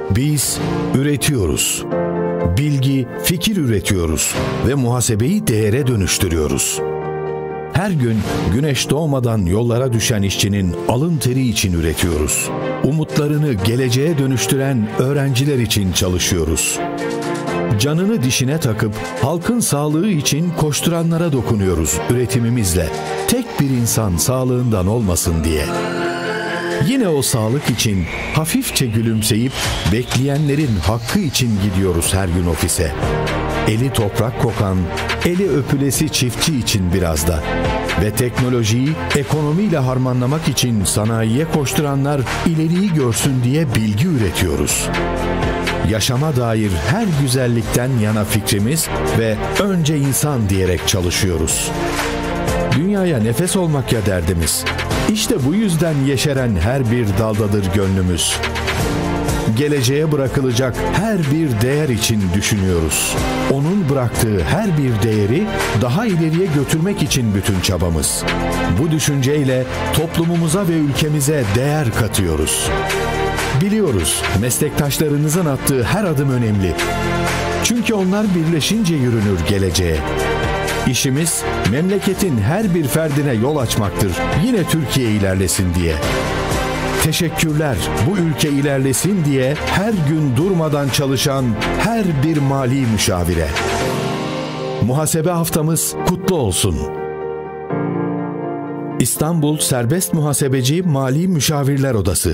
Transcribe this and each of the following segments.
Biz üretiyoruz. Bilgi, fikir üretiyoruz ve muhasebeyi değere dönüştürüyoruz. Her gün güneş doğmadan yollara düşen işçinin alın teri için üretiyoruz. Umutlarını geleceğe dönüştüren öğrenciler için çalışıyoruz. Canını dişine takıp halkın sağlığı için koşturanlara dokunuyoruz üretimimizle. Tek bir insan sağlığından olmasın diye. Yine o sağlık için hafifçe gülümseyip bekleyenlerin hakkı için gidiyoruz her gün ofise. Eli toprak kokan, eli öpülesi çiftçi için biraz da. Ve teknolojiyi ekonomiyle harmanlamak için sanayiye koşturanlar ileriyi görsün diye bilgi üretiyoruz. Yaşama dair her güzellikten yana fikrimiz ve önce insan diyerek çalışıyoruz. Dünyaya nefes olmak ya derdimiz. İşte bu yüzden yeşeren her bir daldadır gönlümüz. Geleceğe bırakılacak her bir değer için düşünüyoruz. Onun bıraktığı her bir değeri daha ileriye götürmek için bütün çabamız. Bu düşünceyle toplumumuza ve ülkemize değer katıyoruz. Biliyoruz, meslektaşlarınızın attığı her adım önemli. Çünkü onlar birleşince yürünür geleceğe. İşimiz memleketin her bir ferdine yol açmaktır. Yine Türkiye ilerlesin diye. Teşekkürler bu ülke ilerlesin diye her gün durmadan çalışan her bir mali müşavire. Muhasebe haftamız kutlu olsun. İstanbul Serbest Muhasebeci Mali Müşavirler Odası.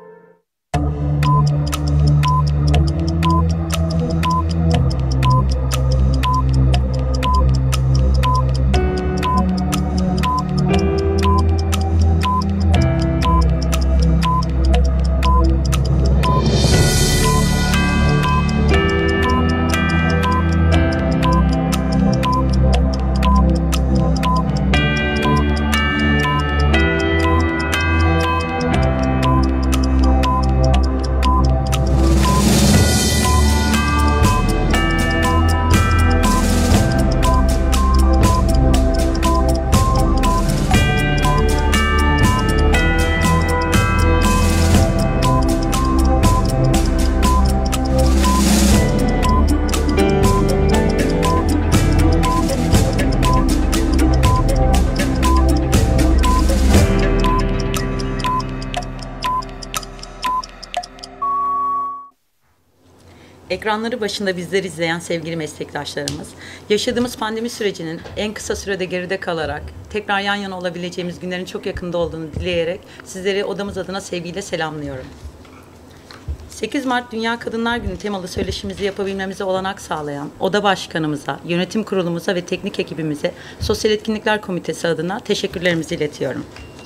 Ekranları başında bizleri izleyen sevgili meslektaşlarımız, yaşadığımız pandemi sürecinin en kısa sürede geride kalarak tekrar yan yana olabileceğimiz günlerin çok yakında olduğunu dileyerek sizleri odamız adına sevgiyle selamlıyorum. 8 Mart Dünya Kadınlar Günü temalı söyleşimizi yapabilmemize olanak sağlayan Oda Başkanımıza, Yönetim Kurulumuza ve teknik ekibimize Sosyal Etkinlikler Komitesi adına teşekkürlerimizi iletiyorum.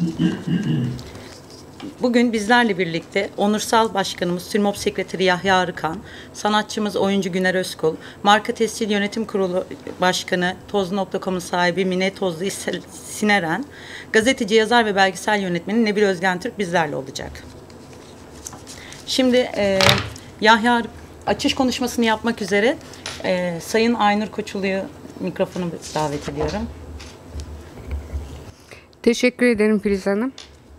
Bugün bizlerle birlikte Onursal Başkanımız Sülmop Sekreteri Yahya Arıkan, sanatçımız oyuncu Güner Özkul, Marka Tescil Yönetim Kurulu Başkanı Tozlu.com'un sahibi Mine Tozlu Sineren, gazeteci, yazar ve belgesel yönetmeni Nebil Özgen Türk bizlerle olacak. Şimdi Yahya açış konuşmasını yapmak üzere Sayın Aynur Koçulu'yu mikrofonu davet ediyorum. Teşekkür ederim Filiz Hanım.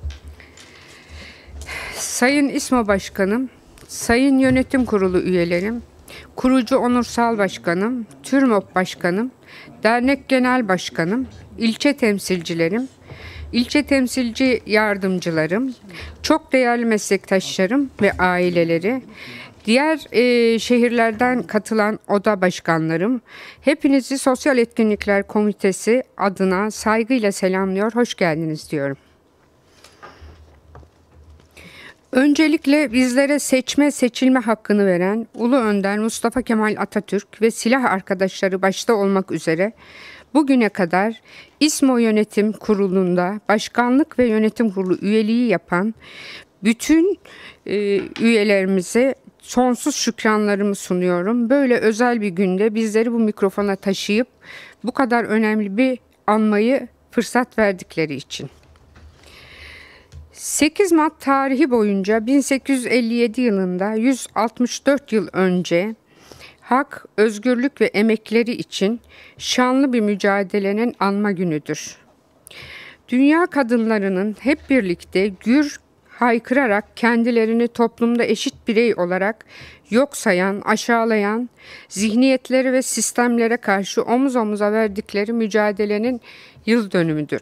Sayın İSMO Başkanım, Sayın Yönetim Kurulu üyelerim, Kurucu Onursal Başkanım, TÜRMOP Başkanım, Dernek Genel Başkanım, ilçe temsilcilerim, ilçe temsilci yardımcılarım, çok değerli meslektaşlarım ve aileleri, diğer şehirlerden katılan oda başkanlarım, hepinizi Sosyal Etkinlikler Komitesi adına saygıyla selamlıyor, hoş geldiniz diyorum. Öncelikle bizlere seçilme hakkını veren Ulu Önder Mustafa Kemal Atatürk ve silah arkadaşları başta olmak üzere bugüne kadar İSMO Yönetim Kurulu'nda başkanlık ve yönetim kurulu üyeliği yapan bütün üyelerimize sonsuz şükranlarımı sunuyorum. Böyle özel bir günde bizleri bu mikrofona taşıyıp bu kadar önemli bir anmayı fırsat verdikleri için. 8 Mart tarihi boyunca 1857 yılında 164 yıl önce hak, özgürlük ve emekleri için şanlı bir mücadelenin anma günüdür. Dünya kadınlarının hep birlikte gür haykırarak kendilerini toplumda eşit birey olarak yok sayan, aşağılayan zihniyetleri ve sistemlere karşı omuz omuza verdikleri mücadelenin yıl dönümüdür.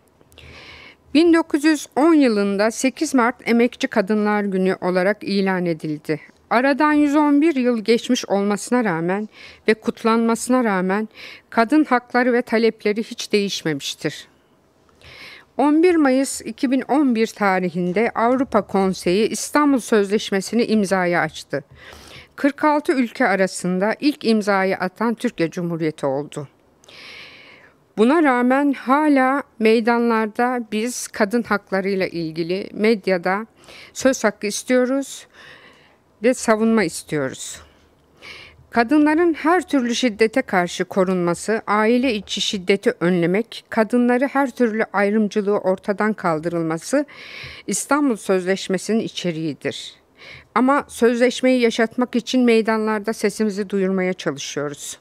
1910 yılında 8 Mart Emekçi Kadınlar Günü olarak ilan edildi. Aradan 111 yıl geçmiş olmasına rağmen ve kutlanmasına rağmen kadın hakları ve talepleri hiç değişmemiştir. 11 Mayıs 2011 tarihinde Avrupa Konseyi İstanbul Sözleşmesi'ni imzaya açtı. 46 ülke arasında ilk imzayı atan Türkiye Cumhuriyeti oldu. Buna rağmen hala meydanlarda biz kadın haklarıyla ilgili medyada söz hakkı istiyoruz ve savunma istiyoruz. Kadınların her türlü şiddete karşı korunması, aile içi şiddeti önlemek, kadınları her türlü ayrımcılığı ortadan kaldırılması İstanbul Sözleşmesi'nin içeriğidir. Ama sözleşmeyi yaşatmak için meydanlarda sesimizi duyurmaya çalışıyoruz.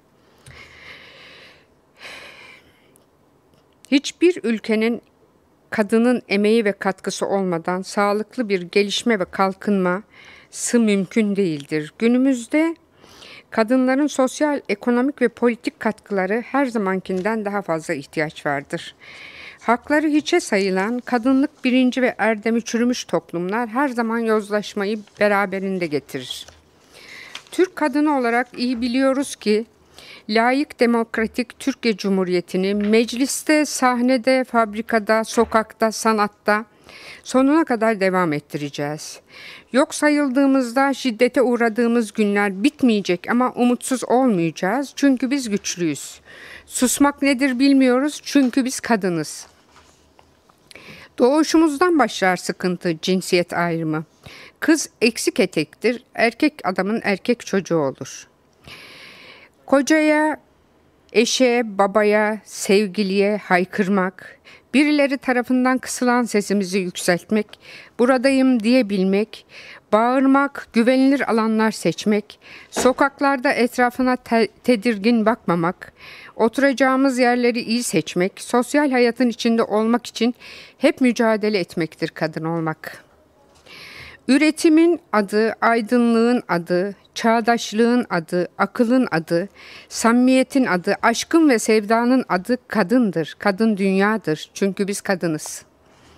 Hiçbir ülkenin kadının emeği ve katkısı olmadan sağlıklı bir gelişme ve kalkınması mümkün değildir. Günümüzde kadınların sosyal, ekonomik ve politik katkıları her zamankinden daha fazla ihtiyaç vardır. Hakları hiçe sayılan, kadınlık bilinci ve erdemi çürümüş toplumlar her zaman yozlaşmayı beraberinde getirir. Türk kadını olarak iyi biliyoruz ki, layık demokratik Türkiye Cumhuriyeti'ni mecliste, sahnede, fabrikada, sokakta, sanatta sonuna kadar devam ettireceğiz. Yok sayıldığımızda şiddete uğradığımız günler bitmeyecek ama umutsuz olmayacağız çünkü biz güçlüyüz. Susmak nedir bilmiyoruz çünkü biz kadınız. Doğuşumuzdan başlar sıkıntı, cinsiyet ayrımı. Kız eksik etektir, erkek adamın erkek çocuğu olur. Kocaya, eşe, babaya, sevgiliye haykırmak, birileri tarafından kısılan sesimizi yükseltmek, buradayım diyebilmek, bağırmak, güvenilir alanlar seçmek, sokaklarda etrafına tedirgin bakmamak, oturacağımız yerleri iyi seçmek, sosyal hayatın içinde olmak için hep mücadele etmektir kadın olmak. Üretimin adı, aydınlığın adı, çağdaşlığın adı, akılın adı, samimiyetin adı, aşkın ve sevdanın adı kadındır. Kadın dünyadır. Çünkü biz kadınız.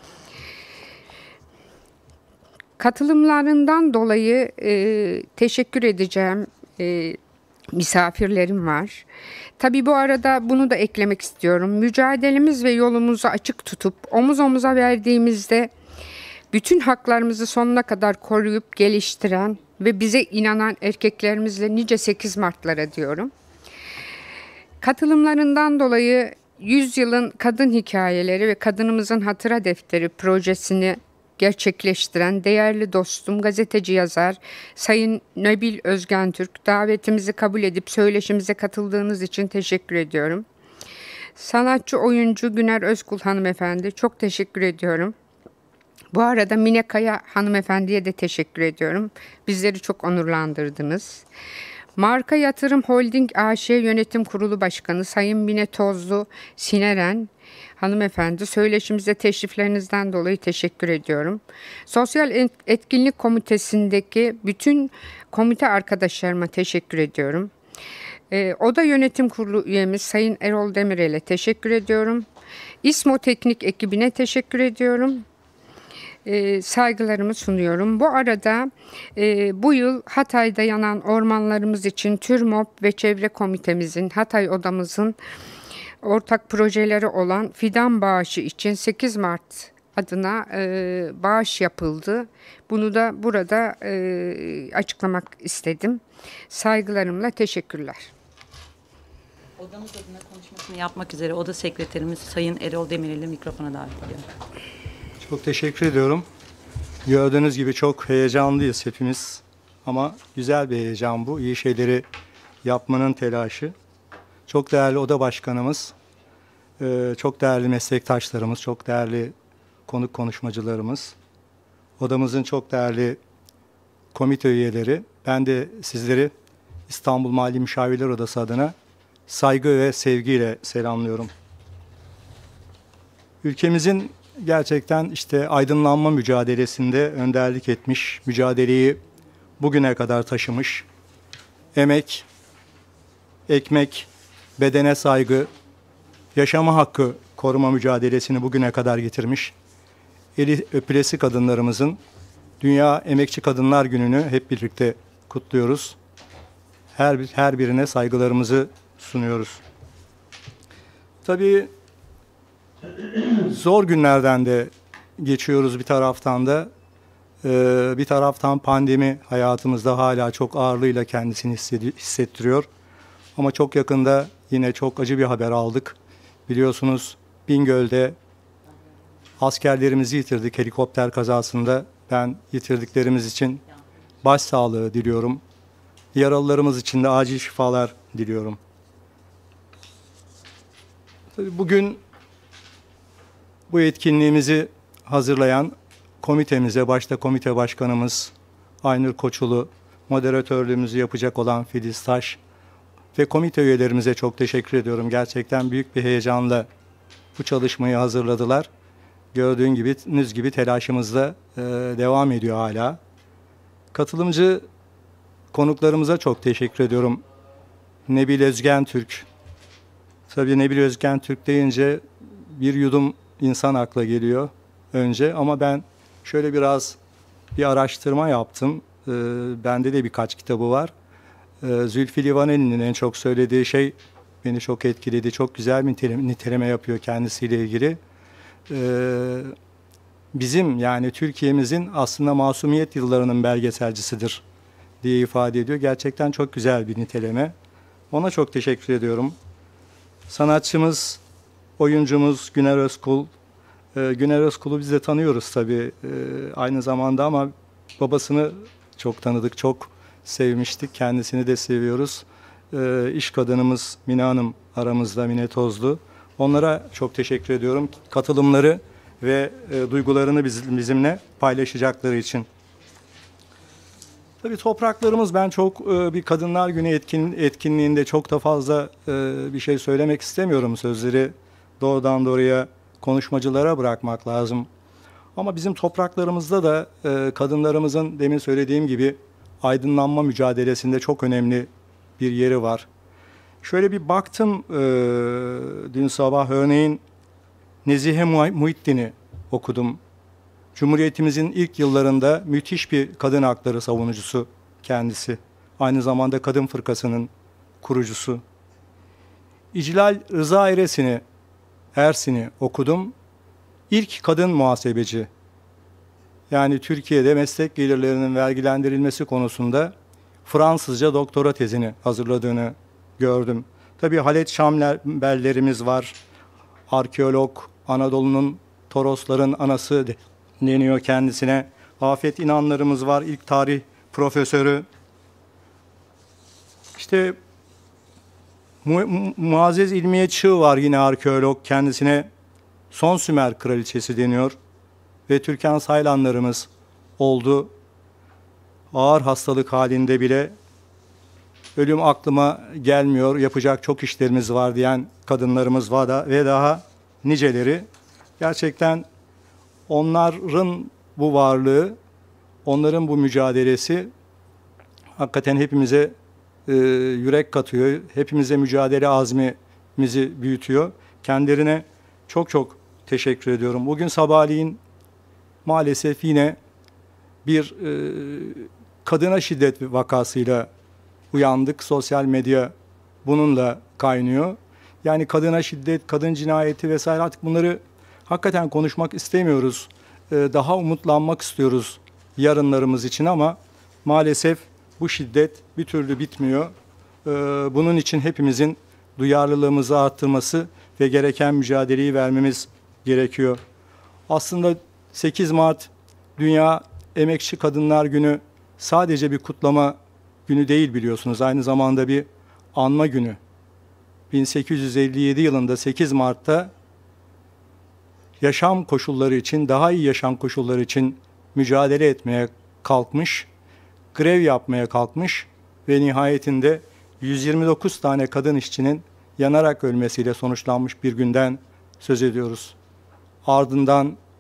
Katılımlarından dolayı teşekkür edeceğim misafirlerim var. Tabii bu arada bunu da eklemek istiyorum. Mücadelemiz ve yolumuzu açık tutup omuz omuza verdiğimizde bütün haklarımızı sonuna kadar koruyup geliştiren ve bize inanan erkeklerimizle nice 8 Mart'lara diyorum. Katılımlarından dolayı 100 yılın kadın hikayeleri ve kadınımızın hatıra defteri projesini gerçekleştiren değerli dostum, gazeteci yazar Sayın Nebil Özgentürk, davetimizi kabul edip söyleşimize katıldığınız için teşekkür ediyorum. Sanatçı oyuncu Güner Özkul hanımefendi, çok teşekkür ediyorum. Bu arada Mine Kaya hanımefendiye de teşekkür ediyorum. Bizleri çok onurlandırdınız. Marka Yatırım Holding AŞ Yönetim Kurulu Başkanı Sayın Mine Tozlu Sineren hanımefendi, söyleşimize teşriflerinizden dolayı teşekkür ediyorum. Sosyal Etkinlik Komitesi'ndeki bütün komite arkadaşlarıma teşekkür ediyorum. Oda Yönetim Kurulu üyemiz Sayın Erol Demirel'e teşekkür ediyorum. İSMO Teknik ekibine teşekkür ediyorum. Saygılarımı sunuyorum. Bu arada bu yıl Hatay'da yanan ormanlarımız için TÜRMOP ve Çevre Komitemizin, Hatay Odamızın ortak projeleri olan fidan bağışı için 8 Mart adına bağış yapıldı. Bunu da burada açıklamak istedim. Saygılarımla teşekkürler. Odamız adına konuşmasını yapmak üzere Oda Sekreterimiz Sayın Erol Demirel'i mikrofona davet ediyorum. Çok teşekkür ediyorum. Gördüğünüz gibi çok heyecanlıyız hepimiz. Ama güzel bir heyecan bu. İyi şeyleri yapmanın telaşı. Çok değerli oda başkanımız, çok değerli meslektaşlarımız, çok değerli konuk konuşmacılarımız, odamızın çok değerli komite üyeleri. Ben de sizleri İstanbul Mali Müşavirler Odası adına saygı ve sevgiyle selamlıyorum. Ülkemizin gerçekten işte aydınlanma mücadelesinde önderlik etmiş, mücadeleyi bugüne kadar taşımış. Emek, ekmek, bedene saygı, yaşama hakkı koruma mücadelesini bugüne kadar getirmiş. Eli öpülesi kadınlarımızın Dünya Emekçi Kadınlar Günü'nü hep birlikte kutluyoruz. Her birine saygılarımızı sunuyoruz. Tabii zor günlerden de geçiyoruz bir taraftan da. Bir taraftan pandemi hayatımızda hala çok ağırlığıyla kendisini hissettiriyor. Ama çok yakında yine çok acı bir haber aldık. Biliyorsunuz Bingöl'de askerlerimizi yitirdik helikopter kazasında. Ben yitirdiklerimiz için başsağlığı diliyorum. Yaralılarımız için de acil şifalar diliyorum. Tabii bugün bu etkinliğimizi hazırlayan komitemize, başta komite başkanımız Aynur Koçulu, moderatörlüğümüzü yapacak olan Filiz Taş ve komite üyelerimize çok teşekkür ediyorum. Gerçekten büyük bir heyecanla bu çalışmayı hazırladılar. Gördüğünüz gibi telaşımız da devam ediyor hala. Katılımcı konuklarımıza çok teşekkür ediyorum. Nebil Özgen Türk. Tabii Nebil Özgen Türk deyince bir yudum insan akla geliyor önce. Ama ben şöyle biraz bir araştırma yaptım. Bende de birkaç kitabı var. Zülfü Livaneli'nin en çok söylediği şey beni çok etkiledi. Çok güzel bir niteleme yapıyor kendisiyle ilgili. Bizim yani Türkiye'mizin aslında masumiyet yıllarının belgeselcisidir diye ifade ediyor. Gerçekten çok güzel bir niteleme. Ona çok teşekkür ediyorum. Sanatçımız, oyuncumuz Güner Özkul. Güner Özkul'u biz de tanıyoruz tabii aynı zamanda ama babasını çok tanıdık, çok sevmiştik. Kendisini de seviyoruz. İş kadınımız Mine Hanım aramızda, Mine Tozlu. Onlara çok teşekkür ediyorum. Katılımları ve duygularını bizimle paylaşacakları için. Tabii topraklarımız, ben çok bir Kadınlar Günü etkinliğinde çok da fazla bir şey söylemek istemiyorum. Sözleri doğrudan doğruya konuşmacılara bırakmak lazım. Ama bizim topraklarımızda da kadınlarımızın demin söylediğim gibi aydınlanma mücadelesinde çok önemli bir yeri var. Şöyle bir baktım dün sabah, örneğin Nezihe Muhittin'i okudum. Cumhuriyetimizin ilk yıllarında müthiş bir kadın hakları savunucusu kendisi. Aynı zamanda Kadın Fırkası'nın kurucusu. İclal Rıza Ersin'i okudum. İlk kadın muhasebeci. Yani Türkiye'de meslek gelirlerinin vergilendirilmesi konusunda Fransızca doktora tezini hazırladığını gördüm. Tabii Halet Şamberlerimiz var. Arkeolog, Anadolu'nun Torosların anası deniyor kendisine. Afet İnanlarımız var, ilk tarih profesörü. İşte Muazzez İlmiye Çığ var, yine arkeolog, kendisine Son Sümer Kraliçesi deniyor. Ve Türkan Saylanlarımız oldu. Ağır hastalık halinde bile ölüm aklıma gelmiyor, yapacak çok işlerimiz var diyen kadınlarımız var da ve daha niceleri. Gerçekten onların bu varlığı, onların bu mücadelesi hakikaten hepimize yürek katıyor. Hepimize mücadele azmimizi büyütüyor. Kendilerine çok çok teşekkür ediyorum. Bugün sabahleyin maalesef yine bir kadına şiddet vakasıyla uyandık. Sosyal medya bununla kaynıyor. Yani kadına şiddet, kadın cinayeti vesaire, artık bunları hakikaten konuşmak istemiyoruz. Daha umutlanmak istiyoruz yarınlarımız için ama maalesef bu şiddet bir türlü bitmiyor. Bunun için hepimizin duyarlılığımızı arttırması ve gereken mücadeleyi vermemiz gerekiyor. Aslında 8 Mart Dünya Emekçi Kadınlar Günü sadece bir kutlama günü değil, biliyorsunuz. Aynı zamanda bir anma günü. 1857 yılında 8 Mart'ta yaşam koşulları için, daha iyi yaşam koşulları için mücadele etmeye kalkmış, grev yapmaya kalkmış ve nihayetinde 129 tane kadın işçinin yanarak ölmesiyle sonuçlanmış bir günden söz ediyoruz. Ardından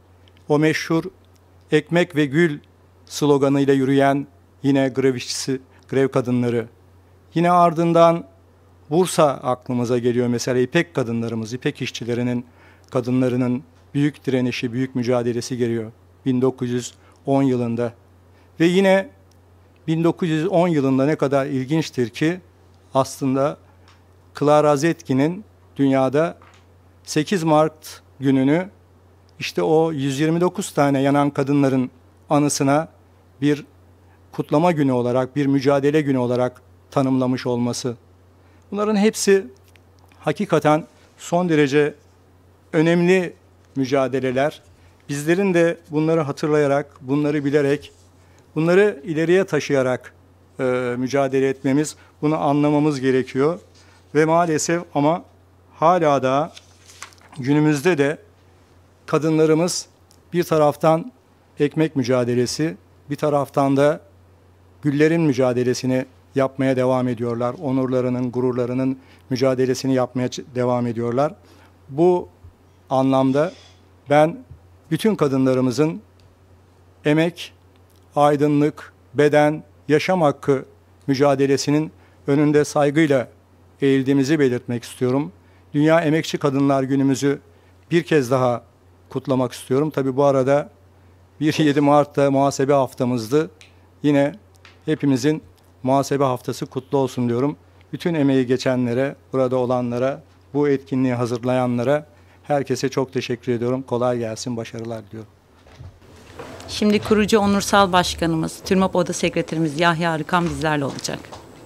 o meşhur ekmek ve gül sloganıyla yürüyen yine grev işçisi, grev kadınları. Yine ardından Bursa aklımıza geliyor mesela, İpek kadınlarımız, İpek işçilerinin, kadınlarının büyük direnişi, büyük mücadelesi geliyor 1910 yılında. Ve yine 1910 yılında ne kadar ilginçtir ki aslında Clara Zetkin'in dünyada 8 Mart gününü işte o 129 tane yanan kadınların anısına bir kutlama günü olarak, bir mücadele günü olarak tanımlamış olması. Bunların hepsi hakikaten son derece önemli mücadeleler. Bizlerin de bunları hatırlayarak, bunları bilerek, bunları ileriye taşıyarak mücadele etmemiz, bunu anlamamız gerekiyor. Ve maalesef ama hala da günümüzde de kadınlarımız bir taraftan ekmek mücadelesi, bir taraftan da güllerin mücadelesini yapmaya devam ediyorlar. Onurlarının, gururlarının mücadelesini yapmaya devam ediyorlar. Bu anlamda ben bütün kadınlarımızın emek, aydınlık, beden, yaşam hakkı mücadelesinin önünde saygıyla eğildiğimizi belirtmek istiyorum. Dünya Emekçi Kadınlar Günümüzü bir kez daha kutlamak istiyorum. Tabii bu arada 1-7 Mart'ta muhasebe haftamızdı. Yine hepimizin muhasebe haftası kutlu olsun diyorum. Bütün emeği geçenlere, burada olanlara, bu etkinliği hazırlayanlara, herkese çok teşekkür ediyorum. Kolay gelsin, başarılar diliyorum. Şimdi kurucu onursal başkanımız, TÜRMOP Oda Sekreterimiz Yahya Arıkan bizlerle olacak.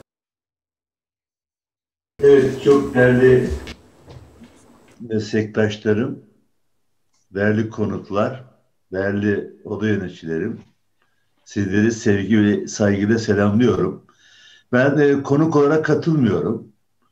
Evet, çok değerli meslektaşlarım, değerli konuklar, değerli oda yöneticilerim, sizleri sevgi ve saygıyla selamlıyorum. Ben de konuk olarak katılmıyorum.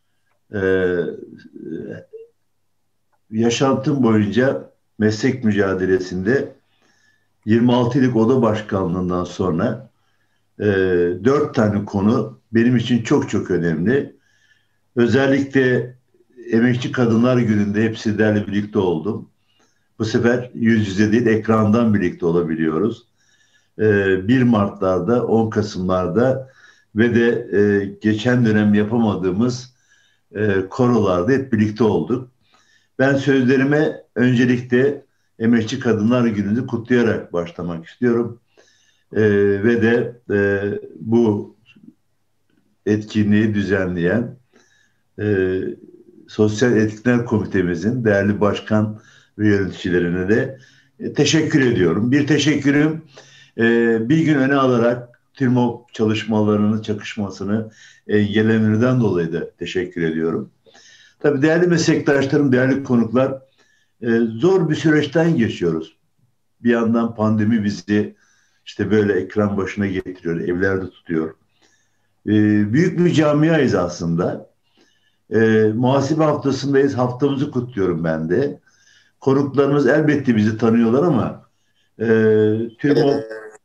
Yaşantım boyunca meslek mücadelesinde 26 yıllık oda başkanlığından sonra 4 tane konu benim için çok çok önemli. Özellikle Emekçi Kadınlar Günü'nde hepsilerle birlikte oldum. Bu sefer yüz yüze değil, ekrandan birlikte olabiliyoruz. 1 Mart'larda, 10 Kasım'larda ve de geçen dönem yapamadığımız korolarda hep birlikte olduk. Ben sözlerime öncelikle Emekçi Kadınlar Günü'nü kutlayarak başlamak istiyorum. Ve de bu etkinliği düzenleyen Sosyal Etkinlikler Komitemizin değerli başkan ve yöneticilerine de teşekkür ediyorum. Bir teşekkürüm bir gün öne alarak TÜRMOP çalışmalarının çakışmasını engellemelerinden dolayı da teşekkür ediyorum. Tabii değerli meslektaşlarım, değerli konuklar, zor bir süreçten geçiyoruz. Bir yandan pandemi bizi işte böyle ekran başına getiriyor, evlerde tutuyor. Büyük bir camiayız aslında. Muhasebe haftasındayız, haftamızı kutluyorum ben de. Konuklarımız elbette bizi tanıyorlar ama TÜRMOP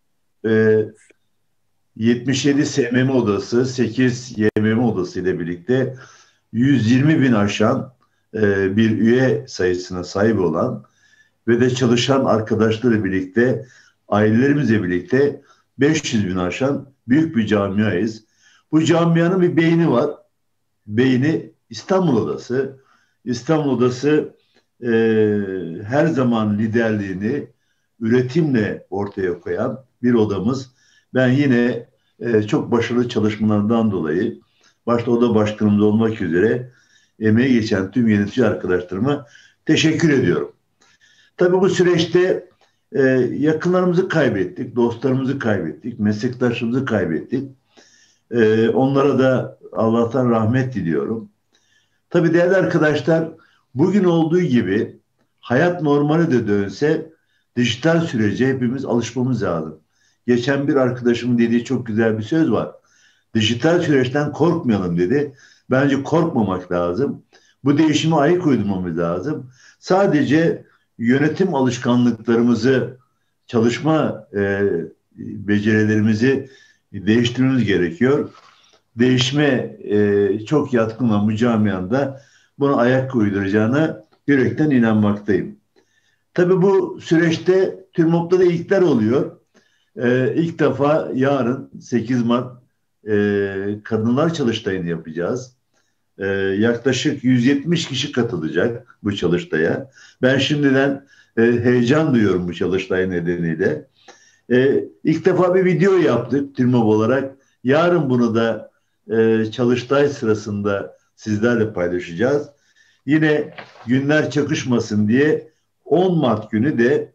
77 SMM odası, 8 YMM odası ile birlikte 120 bin aşan bir üye sayısına sahip olan ve de çalışan arkadaşlarla birlikte, ailelerimizle birlikte 500 bin aşan büyük bir camiayız. Bu camianın bir beyni var. Beyni İstanbul Odası. İstanbul Odası her zaman liderliğini üretimle ortaya koyan bir odamız. Ben yine çok başarılı çalışmalarından dolayı başta oda başkanımız olmak üzere emeği geçen tüm yönetici arkadaşlarıma teşekkür ediyorum. Tabii bu süreçte yakınlarımızı kaybettik, dostlarımızı kaybettik, meslektaşlarımızı kaybettik. Onlara da Allah'tan rahmet diliyorum. Tabii değerli arkadaşlar, bugün olduğu gibi hayat normale de dönse dijital sürece hepimiz alışmamız lazım. Geçen bir arkadaşımın dediği çok güzel bir söz var. Dijital süreçten korkmayalım dedi. Bence korkmamak lazım. Bu değişime ayak uydurmamız lazım. Sadece yönetim alışkanlıklarımızı, çalışma becerilerimizi değiştirmemiz gerekiyor. Değişime çok yatkın olan bu camianda buna ayak uyduracağına yürekten inanmaktayım. Tabii bu süreçte TÜRMOP'ta da ilkler oluyor. İlk defa yarın 8 Mart Kadınlar Çalıştayı'nı yapacağız. Yaklaşık 170 kişi katılacak bu çalıştaya. Ben şimdiden heyecan duyuyorum bu çalıştay nedeniyle. İlk defa bir video yaptık TÜRMOP olarak. Yarın bunu da çalıştay sırasında sizlerle paylaşacağız. Yine günler çakışmasın diye 10 Mart günü de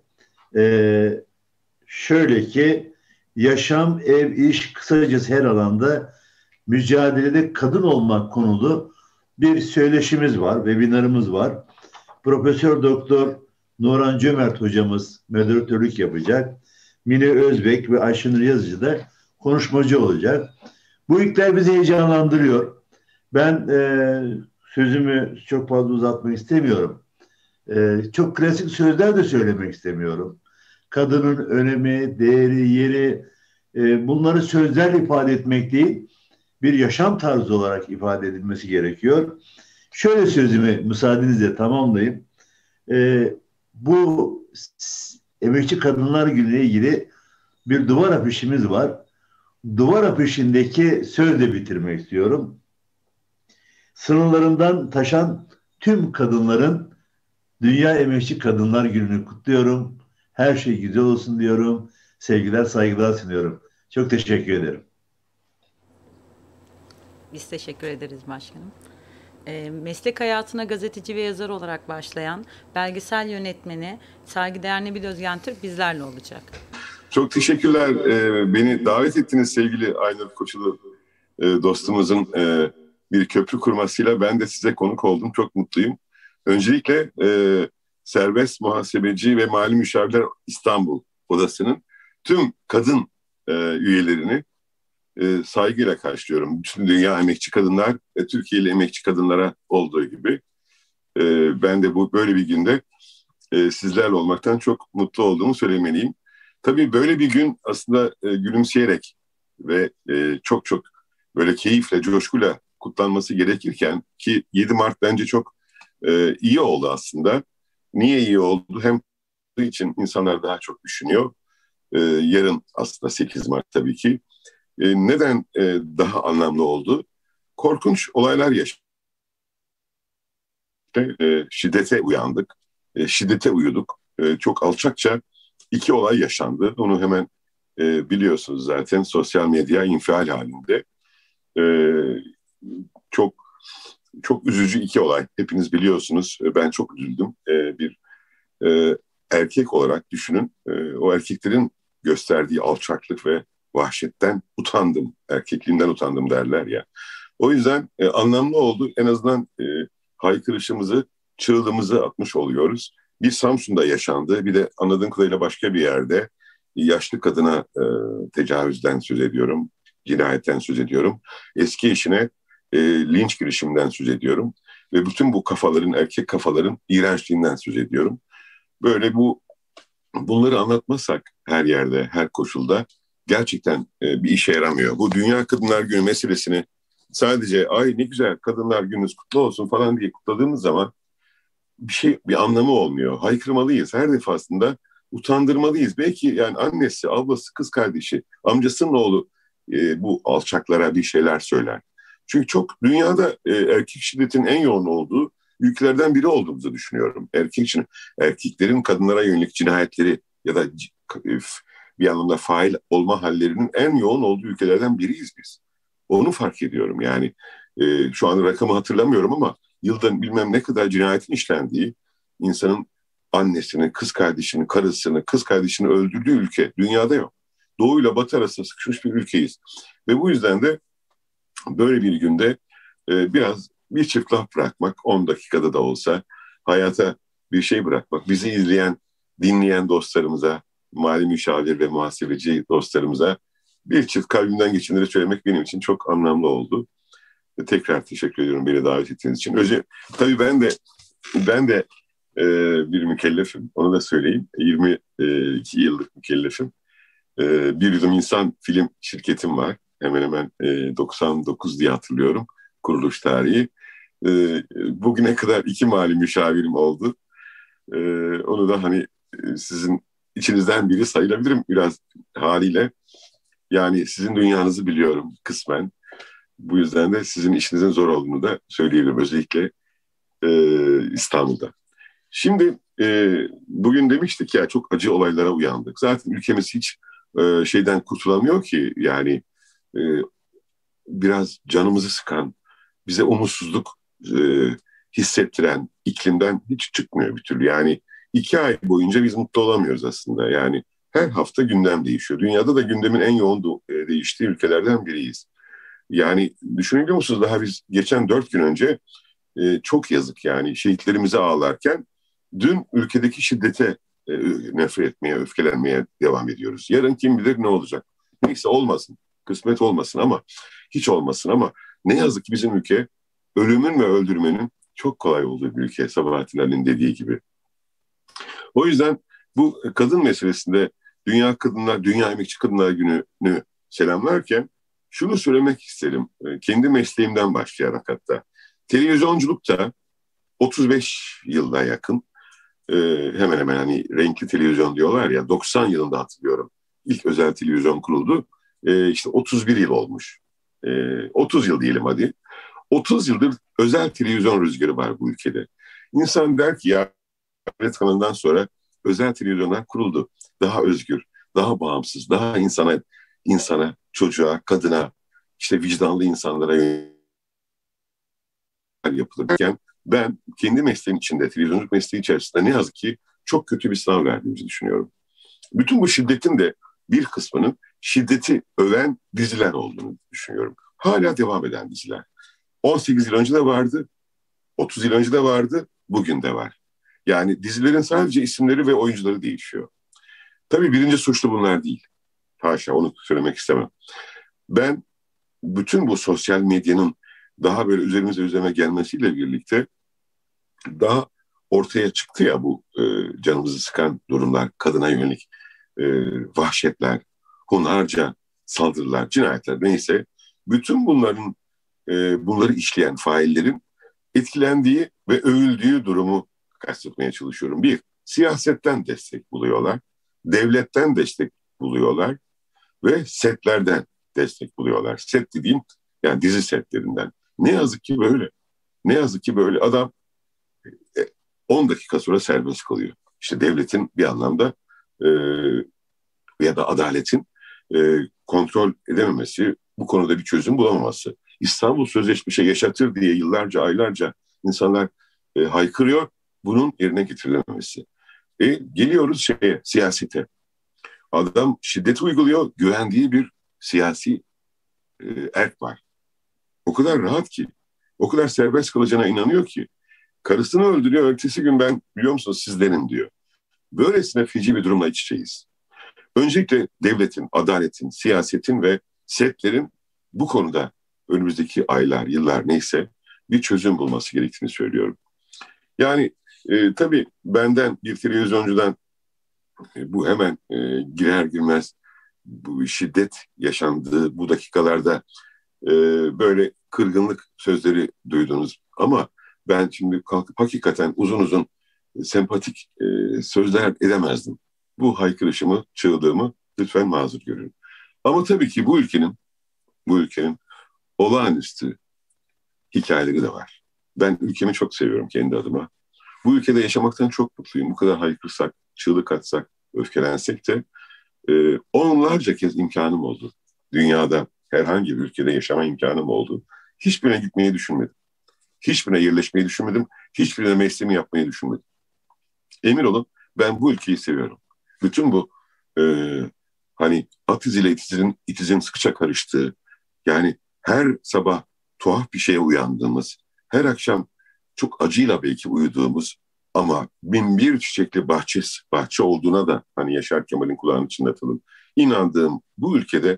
şöyle ki yaşam, ev, iş, kısacası her alanda mücadelede kadın olmak konulu bir söyleşimiz var, webinarımız var. Profesör Doktor Nurhan Cömert hocamız moderatörlük yapacak. Mine Özbek ve Ayşenur Yazıcı da konuşmacı olacak. Bu ilkler bizi heyecanlandırıyor. Ben sözümü çok fazla uzatmak istemiyorum. Çok klasik sözler de söylemek istemiyorum. Kadının önemi, değeri, yeri bunları sözlerle ifade etmek değil, bir yaşam tarzı olarak ifade edilmesi gerekiyor. Şöyle sözümü müsaadenizle tamamlayayım. Bu Emekçi Kadınlar Günü'ne ilgili bir duvar afişimiz var. Duvar afişindeki sözle bitirmek istiyorum. Sınırlarından taşan tüm kadınların Dünya Emekçi Kadınlar Günü'nü kutluyorum. Her şey güzel olsun diyorum. Sevgiler, saygılar sunuyorum. Çok teşekkür ederim. Biz teşekkür ederiz başkanım. Meslek hayatına gazeteci ve yazar olarak başlayan belgesel yönetmeni saygıdeğer Nebil Özgen Türk bizlerle olacak. Çok teşekkürler. Beni davet ettiniz sevgili Aynur Koçulu dostumuzun bir köprü kurmasıyla ben de size konuk oldum. Çok mutluyum. Öncelikle Serbest Muhasebeci ve Mali Müşavirler İstanbul Odası'nın tüm kadın üyelerini saygıyla karşılıyorum. Bütün dünya emekçi kadınlar, Türkiye'li emekçi kadınlara olduğu gibi. Ben de böyle bir günde sizlerle olmaktan çok mutlu olduğumu söylemeliyim. Tabii böyle bir gün aslında gülümseyerek ve çok çok böyle keyifle, coşkuyla kutlanması gerekirken ki 7 Mart bence çok iyi oldu aslında. Niye iyi oldu? Hem için insanlar daha çok düşünüyor. Yarın aslında 8 Mart tabii ki. Neden daha anlamlı oldu? Korkunç olaylar yaşadık. Şiddete uyandık. Şiddete uyuduk. Çok alçakça 2 olay yaşandı. Onu hemen biliyorsunuz zaten sosyal medya infial halinde. Çok çok üzücü 2 olay. Hepiniz biliyorsunuz. Ben çok üzüldüm. Bir erkek olarak düşünün. O erkeklerin gösterdiği alçaklık ve vahşetten utandım. Erkekliğinden utandım derler ya. O yüzden anlamlı oldu. En azından haykırışımızı, çığlığımızı atmış oluyoruz. Bir Samsun'da yaşandı. Bir de anladığım kadarıyla başka bir yerde yaşlı kadına tecavüzden söz ediyorum. Cinayetten söz ediyorum. Eski eşine linç girişiminden söz ediyorum. Ve bütün bu kafaların, erkek kafaların iğrençliğinden söz ediyorum. Böyle bunları anlatmasak her yerde, her koşulda gerçekten bir işe yaramıyor. Bu Dünya Kadınlar Günü meselesini sadece ay ne güzel Kadınlar Gününüz kutlu olsun falan diye kutladığımız zaman bir anlamı olmuyor. Haykırmalıyız. Her defasında utandırmalıyız. Belki yani annesi, ablası, kız kardeşi, amcasının oğlu bu alçaklara bir şeyler söyler. Çünkü çok dünyada erkek şiddetin en yoğun olduğu ülkelerden biri olduğumuzu düşünüyorum. Erkeklerin kadınlara yönelik cinayetleri ya da bir anlamda fail olma hallerinin en yoğun olduğu ülkelerden biriyiz biz. Onu fark ediyorum yani. Şu an rakamı hatırlamıyorum ama yılda bilmem ne kadar cinayetin işlendiği, insanın annesini, kız kardeşini, karısını, kız kardeşini öldürdüğü ülke dünyada yok. Doğu ile Batı arasında sıkışmış bir ülkeyiz. Ve bu yüzden de böyle bir günde biraz bir çift laf bırakmak, 10 dakikada da olsa hayata bir şey bırakmak, bizi izleyen, dinleyen dostlarımıza, mali müşavir ve muhasebeci dostlarımıza bir çift kalbimden geçenleri söylemek benim için çok anlamlı oldu. Tekrar teşekkür ediyorum beni davet ettiğiniz için. Tabii ben de bir mükellefim, onu da söyleyeyim. 22 yıllık mükellefim. Bir Yudum İnsan film şirketim var. Hemen hemen 99 diye hatırlıyorum kuruluş tarihi. Bugüne kadar 2 mali müşavirim oldu. Onu da hani sizin içinizden biri sayılabilirim biraz haliyle. Yani sizin dünyanızı biliyorum kısmen. Bu yüzden de sizin işinizin zor olduğunu da söyleyebilirim. Özellikle İstanbul'da. Şimdi bugün demiştik ya, çok acı olaylara uyandık. Zaten ülkemiz hiç şeyden kurtulamıyor ki. Yani e, biraz canımızı sıkan, bize umutsuzluk hissettiren iklimden hiç çıkmıyor bir türlü. Yani 2 ay boyunca biz mutlu olamıyoruz aslında. Yani her hafta gündem değişiyor. Dünyada da gündemin en yoğun değiştiği ülkelerden biriyiz. Yani düşünebiliyor musunuz? Daha biz geçen 4 gün önce çok yazık yani şehitlerimize ağlarken dün ülkedeki şiddete nefret etmeye, öfkelenmeye devam ediyoruz. Yarın kim bilir ne olacak? Neyse olmasın, kısmet olmasın ama hiç olmasın ama ne yazık ki bizim ülke ölümün ve öldürmenin çok kolay olduğu bir ülke, Sabahattin Ali'nin dediği gibi. O yüzden bu kadın meselesinde Dünya Emekçi Kadınlar Günü'nü selamlarken şunu söylemek isterim. Kendi mesleğimden başlayarak hatta. Televizyonculukta 35 yıla yakın hemen hemen hani renkli televizyon diyorlar ya, 90 yılında hatırlıyorum. İlk özel televizyon kuruldu. İşte 31 yıl olmuş. 30 yıl diyelim hadi. 30 yıldır özel televizyon rüzgarı var bu ülkede. İnsan der ki ya, devlet kanalından sonra özel televizyonlar kuruldu. Daha özgür, daha bağımsız, daha insana, çocuğa, kadına, işte vicdanlı insanlara yapılırken ben kendi mesleğim içinde, televizyonculuk mesleği içerisinde ne yazık ki çok kötü bir sınav verdiğimizi düşünüyorum. Bütün bu şiddetin de bir kısmının şiddeti öven diziler olduğunu düşünüyorum. Hala devam eden diziler. 18 yıl önce de vardı, 30 yıl önce de vardı, bugün de var. Yani dizilerin sadece isimleri ve oyuncuları değişiyor. Tabii birinci suçlu bunlar değil. Haşa, onu söylemek istemem. Ben bütün bu sosyal medyanın daha böyle üzerime gelmesiyle birlikte daha ortaya çıktı ya bu canımızı sıkan durumlar, kadına yönelik vahşetler, hunharca saldırılar, cinayetler neyse. Bütün bunları işleyen faillerin etkilendiği ve övüldüğü durumu kastetmeye çalışıyorum. Bir, siyasetten destek buluyorlar, devletten destek buluyorlar ve setlerden destek buluyorlar. Set dediğim yani dizi setlerinden. Ne yazık ki böyle. Ne yazık ki böyle. Adam 10 dakika sonra serbest kalıyor. İşte devletin bir anlamda ya da adaletin kontrol edememesi, bu konuda bir çözüm bulamaması. İstanbul Sözleşmesi yaşatır diye yıllarca, aylarca insanlar haykırıyor. Bunun yerine getirilememesi. Geliyoruz siyasete. Adam şiddet uyguluyor, güvendiği bir siyasi erk var. O kadar rahat ki, o kadar serbest kalacağına inanıyor ki, karısını öldürüyor, ertesi gün ben biliyor musunuz sizdenim diyor. Böylesine feci bir durumla iç içeyiz. Öncelikle devletin, adaletin, siyasetin ve setlerin bu konuda önümüzdeki aylar, yıllar neyse bir çözüm bulması gerektiğini söylüyorum. Yani tabii benden bir televizyoncudan bu hemen girer girmez bu şiddet yaşandığı bu dakikalarda böyle kırgınlık sözleri duydunuz. Ama ben şimdi kalkıp hakikaten uzun uzun sempatik sözler edemezdim. Bu haykırışımı, çığlığımı lütfen mazur görün. Ama tabii ki bu ülkenin olağanüstü hikayeleri de var. Ben ülkemi çok seviyorum kendi adıma. Bu ülkede yaşamaktan çok mutluyum. Bu kadar haykırsak, çığlık atsak, öfkelensek de onlarca kez imkanım oldu. Dünyada herhangi bir ülkede yaşama imkanım oldu. Hiçbirine gitmeyi düşünmedim. Hiçbirine yerleşmeyi düşünmedim. Hiçbirine mesleğimi yapmayı düşünmedim. Emin olun ben bu ülkeyi seviyorum. Bütün bu hani atiz ile itizin sıkıça karıştığı, yani her sabah tuhaf bir şeye uyandığımız, her akşam çok acıyla belki uyuduğumuz ama bin bir çiçekli bahçe olduğuna da hani Yaşar Kemal'in kulağını çınlatalım. İnandığım bu ülkede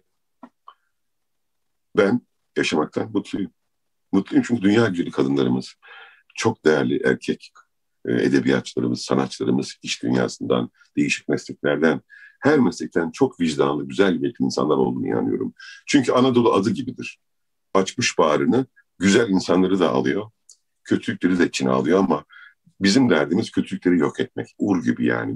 ben yaşamaktan mutluyum. Mutluyum çünkü dünya güzeli kadınlarımız, çok değerli erkek edebiyatçılarımız, sanatçılarımız, iş dünyasından, değişik mesleklerden, her meslekten çok vicdanlı, güzel yürekli insanlar olduğunu inanıyorum. Çünkü Anadolu adı gibidir. Açmış bağrını, güzel insanları da alıyor, kötülükleri de içine alıyor ama bizim derdimiz kötülükleri yok etmek. Ur gibi yani bir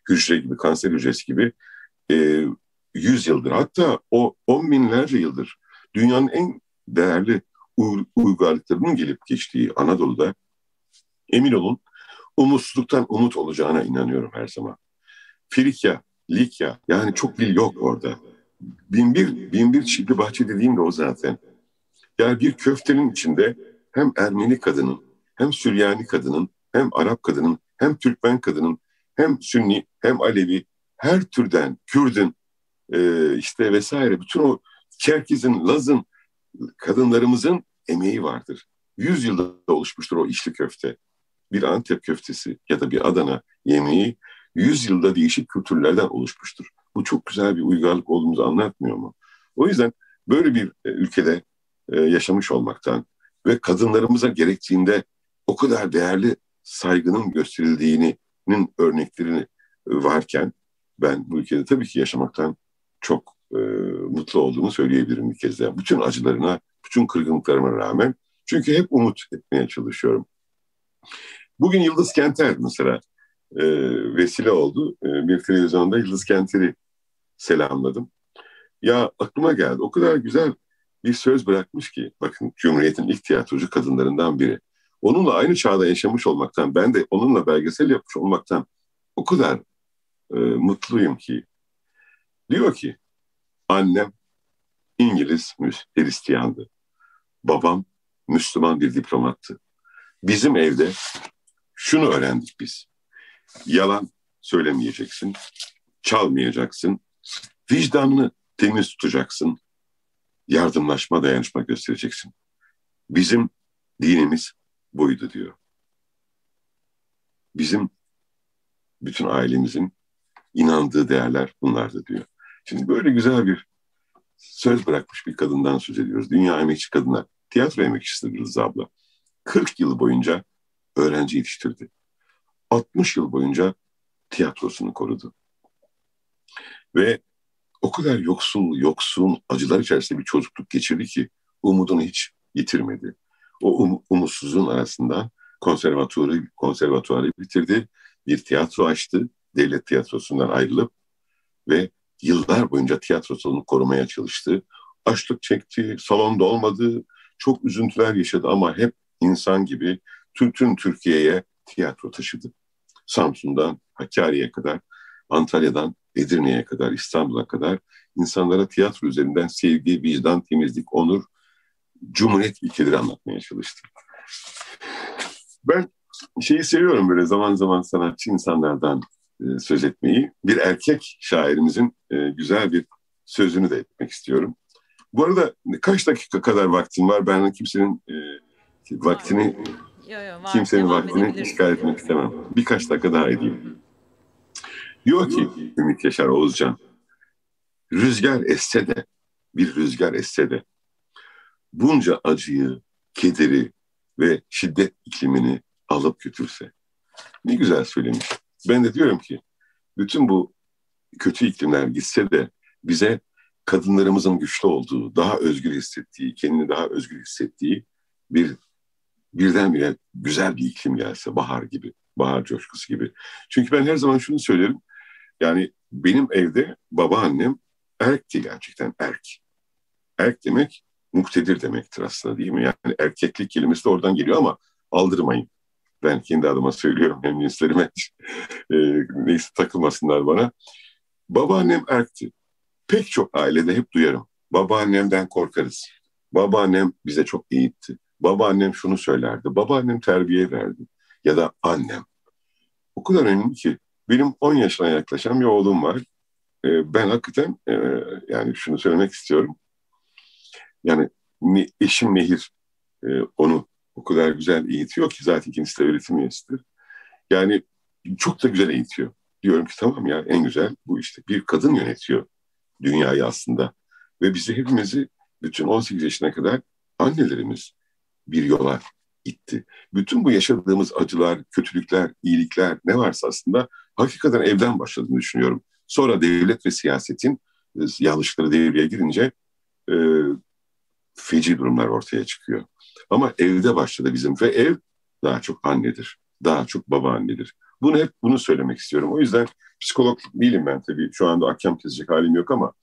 hücre gibi, kanser hücresi gibi 100 yıldır, hatta o 10 binlerce yıldır dünyanın en değerli uygarlıklarının gelip geçtiği Anadolu'da, emin olun, umutsuzluktan umut olacağına inanıyorum her zaman. Frikya, Likya, yani çok dil yok orada. Bin bir çiftli bahçe dediğim de o zaten. Yani bir köftenin içinde hem Ermeni kadının, hem Süryani kadının, hem Arap kadının, hem Türkmen kadının, hem Sünni, hem Alevi, her türden, Kürdün, işte vesaire, bütün o Çerkez'in, Laz'ın, kadınlarımızın emeği vardır. 100 yılda oluşmuştur o içli köfte. Bir Antep köftesi ya da bir Adana yemeği 100 yılda değişik kültürlerden oluşmuştur. Bu çok güzel bir uygarlık olduğumuzu anlatmıyor mu? O yüzden böyle bir ülkede yaşamış olmaktan ve kadınlarımıza gerektiğinde o kadar değerli saygının gösterildiğinin örneklerini varken ben bu ülkede tabii ki yaşamaktan çok mutlu olduğumu söyleyebilirim bir kez daha. Bütün acılarına, bütün kırgınlıklarıma rağmen. Çünkü hep umut etmeye çalışıyorum. Bugün Yıldız Kenter mesela vesile oldu. Bir televizyonda Yıldız Kenter'i selamladım. Ya aklıma geldi. O kadar güzel bir söz bırakmış ki. Bakın, Cumhuriyet'in ilk tiyatrocu kadınlarından biri. Onunla aynı çağda yaşamış olmaktan, ben de onunla belgesel yapmış olmaktan o kadar mutluyum ki. Diyor ki, annem İngiliz Hristiyandı. Babam Müslüman bir diplomattı. Bizim evde şunu öğrendik biz. Yalan söylemeyeceksin, çalmayacaksın, vicdanını temiz tutacaksın, yardımlaşma, dayanışma göstereceksin. Bizim dinimiz buydu diyor. Bizim bütün ailemizin inandığı değerler bunlardı diyor. Şimdi böyle güzel bir söz bırakmış bir kadından söz ediyoruz. Dünya emekçi kadınlar. Tiyatro emekçisidir Rıza abla. 40 yıl boyunca öğrenci yetiştirdi. 60 yıl boyunca tiyatrosunu korudu. Ve o kadar yoksun, acılar içerisinde bir çocukluk geçirdi ki umudunu hiç yitirmedi. O umutsuzluğun arasından konservatuarı bitirdi. Bir tiyatro açtı. Devlet tiyatrosundan ayrılıp ve yıllar boyunca tiyatrosunu korumaya çalıştı. Açlık çekti, salonda olmadı, çok üzüntüler yaşadı ama hep insan gibi tüm Türkiye'ye tiyatro taşıdı. Samsun'dan Hakkari'ye kadar, Antalya'dan Edirne'ye kadar, İstanbul'a kadar insanlara tiyatro üzerinden sevgi, vicdan, temizlik, onur, Cumhuriyet ilkeleri anlatmaya çalıştı. Ben şeyi seviyorum, böyle zaman zaman sanatçı insanlardan söz etmeyi. Bir erkek şairimizin güzel bir sözünü de etmek istiyorum. Bu arada kaç dakika kadar vaktim var? Ben kimsenin vaktini kimsenin vaktini işgal etmek istemem. Birkaç dakika daha edeyim. Diyor ki Ümit Yaşar Oğuzcan, rüzgar esse de, bir rüzgar esse de bunca acıyı, kederi ve şiddet iklimini alıp götürse. Ne güzel söylemiş. Ben de diyorum ki bütün bu kötü iklimler gitse de bize kadınlarımızın güçlü olduğu, daha özgür hissettiği, kendini daha özgür hissettiği birdenbire güzel bir iklim gelse, bahar gibi, bahar coşkusu gibi. Çünkü ben her zaman şunu söylerim, yani benim evde babaannem erkti, gerçekten erk. Erk demek muktedir demektir aslında, değil mi? Yani erkeklik kelimesi de oradan geliyor ama aldırmayın. Ben kendi adıma söylüyorum, feministlerime neyse takılmasınlar bana. Babaannem erkti. Pek çok ailede hep duyarım. Babaannemden korkarız. Babaannem bize çok eğitti. Babaannem şunu söylerdi. Babaannem terbiye verdi. Ya da annem. O kadar önemli ki benim 10 yaşına yaklaşan bir oğlum var. Ben hakikaten yani şunu söylemek istiyorum. Yani eşim Nehir onu o kadar güzel eğitiyor ki, zaten kendisi de öğretim üyesidir. Yani çok da güzel eğitiyor. Diyorum ki tamam ya, en güzel bu işte. Bir kadın yönetiyor dünyayı aslında. Ve bizi hepimizi bütün 18 yaşına kadar annelerimiz bir yola itti. Bütün bu yaşadığımız acılar, kötülükler, iyilikler ne varsa aslında hakikaten evden başladığını düşünüyorum. Sonra devlet ve siyasetin yanlışları devreye girince feci durumlar ortaya çıkıyor. Ama evde başladı bizim ve ev daha çok annedir, daha çok babaannedir. Bunu söylemek istiyorum. O yüzden psikolog değilim ben tabii. Şu anda ahkam kesecek halim yok ama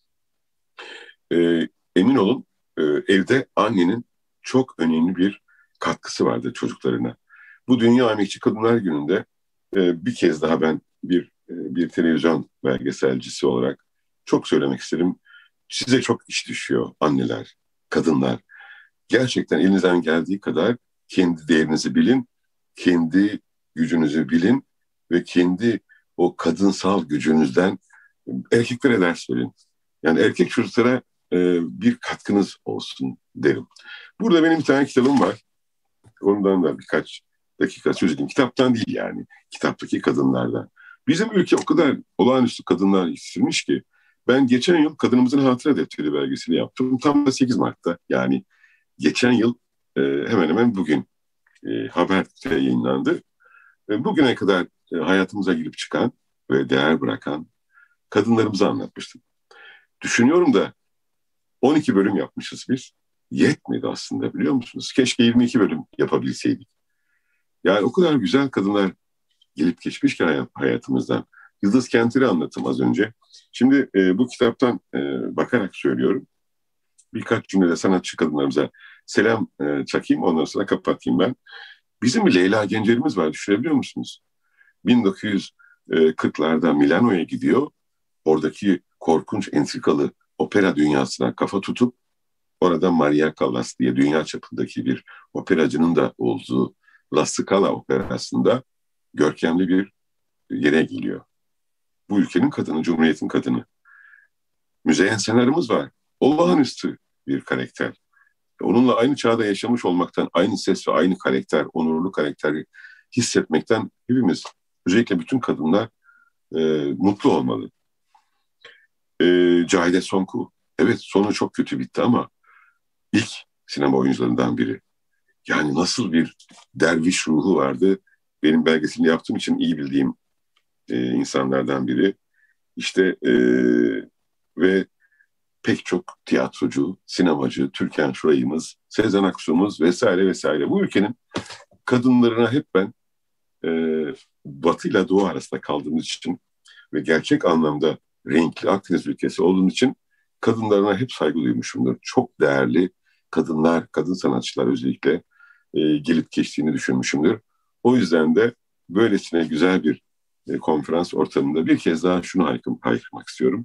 emin olun evde annenin çok önemli bir katkısı vardır çocuklarına. Bu Dünya Emekçi Kadınlar Günü'nde bir kez daha ben bir televizyon belgeselcisi olarak çok söylemek isterim. Size çok iş düşüyor anneler, kadınlar. Gerçekten elinizden geldiği kadar kendi değerinizi bilin, kendi gücünüzü bilin ve kendi o kadınsal gücünüzden erkeklere ders verin. Yani erkek çocuklara bir katkınız olsun derim. Burada benim bir tane kitabım var. Ondan da birkaç dakika söz edeyim. Kitaptan değil yani. Kitaptaki kadınlardan. Bizim ülke o kadar olağanüstü kadınlar yetiştirmiş ki ben geçen yıl Kadınımızın Hatıra Defteri belgeseli yaptım. Tam da 8 Mart'ta yani geçen yıl hemen hemen bugün Haber'de yayınlandı. Bugüne kadar hayatımıza girip çıkan ve değer bırakan kadınlarımızı anlatmıştım. Düşünüyorum da 12 bölüm yapmışız biz. Yetmedi aslında biliyor musunuz? Keşke 22 bölüm yapabilseydik. Yani o kadar güzel kadınlar gelip geçmiş ki hayatımızdan. Yıldız Kenter'i anlattım az önce. Şimdi bu kitaptan bakarak söylüyorum. Birkaç cümlede sanatçı kadınlarımıza selam çakayım, ondan sonra kapatayım ben. Bizim bir Leyla Gencer'imiz var, düşünebiliyor musunuz? 1940'larda Milano'ya gidiyor. Oradaki korkunç entrikalı opera dünyasına kafa tutup orada Maria Callas diye dünya çapındaki bir operacının da olduğu La Scala operasında görkemli bir yere geliyor. Bu ülkenin kadını, Cumhuriyet'in kadını. Müzeyyen Senar'ımız var. Olağanüstü bir karakter. Onunla aynı çağda yaşamış olmaktan, aynı ses ve aynı karakter, onurlu karakteri hissetmekten hepimiz, özellikle bütün kadınlar mutlu olmalı. Cahide Sonku, evet sonu çok kötü bitti ama ilk sinema oyuncularından biri. Yani nasıl bir derviş ruhu vardı. Benim belgeselini yaptığım için iyi bildiğim insanlardan biri. İşte ve pek çok tiyatrocu, sinemacı, Türkan Şoray'ımız, Sezen Aksu'muz vesaire vesaire. Bu ülkenin kadınlarına hep ben Batı ile Doğu arasında kaldığımız için ve gerçek anlamda renkli Akdeniz ülkesi olduğum için kadınlarına hep saygı duymuşumdur. Çok değerli kadınlar, kadın sanatçılar özellikle gelip geçtiğini düşünmüşümdür. O yüzden de böylesine güzel bir konferans ortamında bir kez daha şunu haykırmak istiyorum.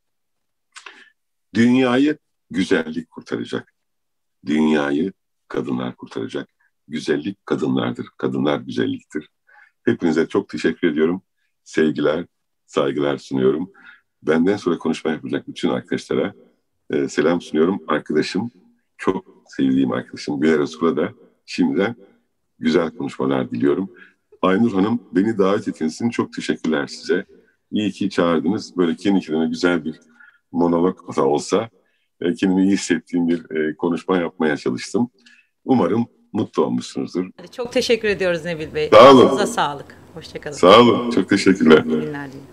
Dünyayı güzellik kurtaracak. Dünyayı kadınlar kurtaracak. Güzellik kadınlardır. Kadınlar güzelliktir. Hepinize çok teşekkür ediyorum. Sevgiler, saygılar sunuyorum. Benden sonra konuşma yapacak bütün arkadaşlara selam sunuyorum. Arkadaşım, çok sevdiğim arkadaşım Güler Özkul'a da şimdiden güzel konuşmalar diliyorum. Aynur Hanım, beni davet ettiğiniz için çok teşekkürler size. İyi ki çağırdınız. Böyle kendi kendime güzel bir monolog da olsa kendimi iyi hissettiğim bir konuşma yapmaya çalıştım. Umarım mutlu olmuşsunuzdur. Çok teşekkür ediyoruz Nebil Bey. Sağ olun. Ağzınıza sağlık. Hoşçakalın. Sağ olun. Çok teşekkürler. İyi günler diyeyim.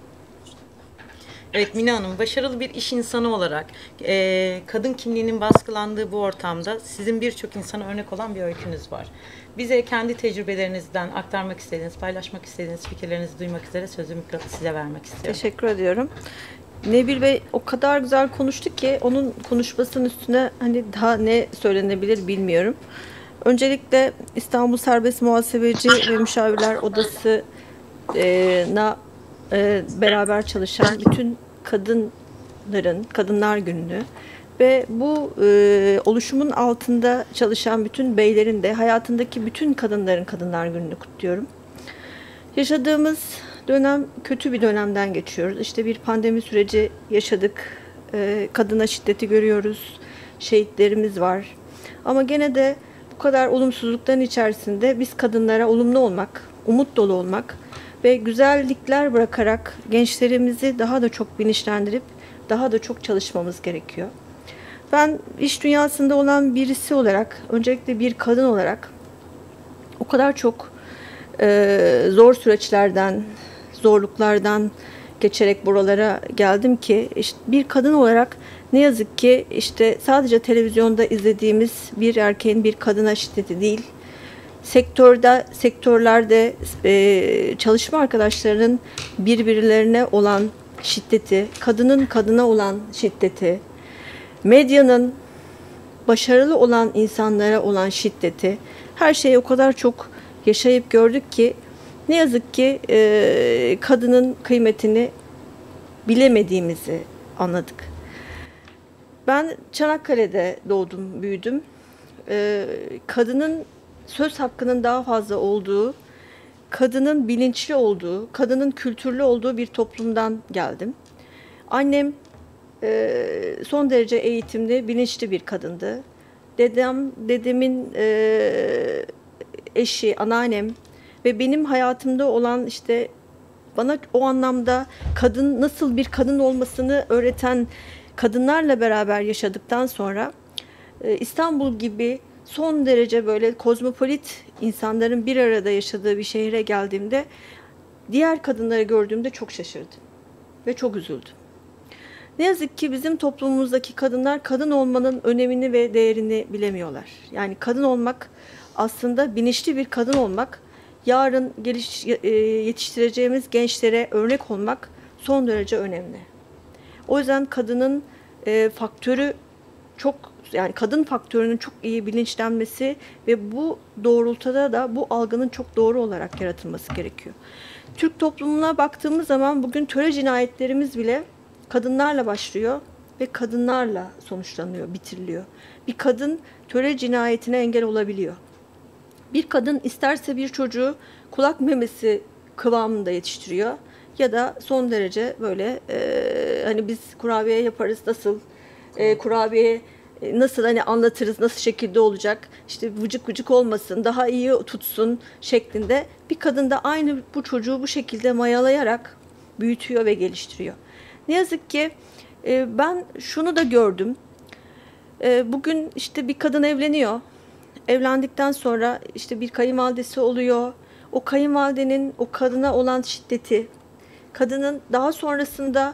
Evet Mine Hanım, başarılı bir iş insanı olarak kadın kimliğinin baskılandığı bu ortamda sizin birçok insana örnek olan bir öykünüz var. Bize kendi tecrübelerinizden aktarmak istediğiniz, paylaşmak istediğiniz fikirlerinizi duymak üzere sözü size vermek istiyorum. Teşekkür ediyorum. Nebil Bey o kadar güzel konuştu ki onun konuşmasının üstüne hani daha ne söylenebilir bilmiyorum. Öncelikle İstanbul Serbest Muhasebeci ve Müşavirler Odası'na beraber çalışan bütün Kadınlar Günü'nü ve bu oluşumun altında çalışan bütün beylerin de hayatındaki bütün kadınların Kadınlar Günü'nü kutluyorum. Yaşadığımız dönem kötü bir dönemden geçiyoruz. İşte bir pandemi süreci yaşadık. Kadına şiddeti görüyoruz. Şehitlerimiz var. Ama gene de bu kadar olumsuzlukların içerisinde biz kadınlara olumlu olmak, umut dolu olmak ve güzellikler bırakarak gençlerimizi daha da çok bilinçlendirip daha da çok çalışmamız gerekiyor. Ben iş dünyasında olan birisi olarak, öncelikle bir kadın olarak o kadar çok zor süreçlerden, zorluklardan geçerek buralara geldim ki işte bir kadın olarak ne yazık ki işte sadece televizyonda izlediğimiz bir erkeğin bir kadına şiddeti değil, sektörlerde çalışma arkadaşlarının birbirlerine olan şiddeti, kadının kadına olan şiddeti, medyanın başarılı olan insanlara olan şiddeti, her şeyi o kadar çok yaşayıp gördük ki ne yazık ki kadının kıymetini bilemediğimizi anladık. Ben Çanakkale'de doğdum, büyüdüm. Kadının söz hakkının daha fazla olduğu, kadının bilinçli olduğu, kadının kültürlü olduğu bir toplumdan geldim. Annem son derece eğitimli, bilinçli bir kadındı. Dedemin eşi, anneannem ve benim hayatımda olan işte bana o anlamda kadın nasıl bir kadın olmasını öğreten kadınlarla beraber yaşadıktan sonra İstanbul gibi son derece böyle kozmopolit insanların bir arada yaşadığı bir şehre geldiğimde diğer kadınları gördüğümde çok şaşırdım ve çok üzüldüm. Ne yazık ki bizim toplumumuzdaki kadınlar kadın olmanın önemini ve değerini bilemiyorlar. Yani kadın olmak aslında bilinçli bir kadın olmak, yarın yetiştireceğimiz gençlere örnek olmak son derece önemli. O yüzden kadının faktörü çok, yani kadın faktörünün çok iyi bilinçlenmesi ve bu doğrultuda da bu algının çok doğru olarak yaratılması gerekiyor. Türk toplumuna baktığımız zaman bugün töre cinayetlerimiz bile kadınlarla başlıyor ve kadınlarla sonuçlanıyor, bitiriliyor. Bir kadın töre cinayetine engel olabiliyor. Bir kadın isterse bir çocuğu kulak memesi kıvamında yetiştiriyor ya da son derece böyle hani biz kurabiye yaparız, nasıl kurabiye nasıl hani anlatırız, nasıl şekilde olacak, işte vıcık vıcık olmasın, daha iyi tutsun şeklinde bir kadın da aynı bu çocuğu bu şekilde mayalayarak büyütüyor ve geliştiriyor. Ne yazık ki ben şunu da gördüm. Bugün işte bir kadın evleniyor. Evlendikten sonra işte bir kayınvalidesi oluyor. O kayınvalidenin o kadına olan şiddeti, kadının daha sonrasında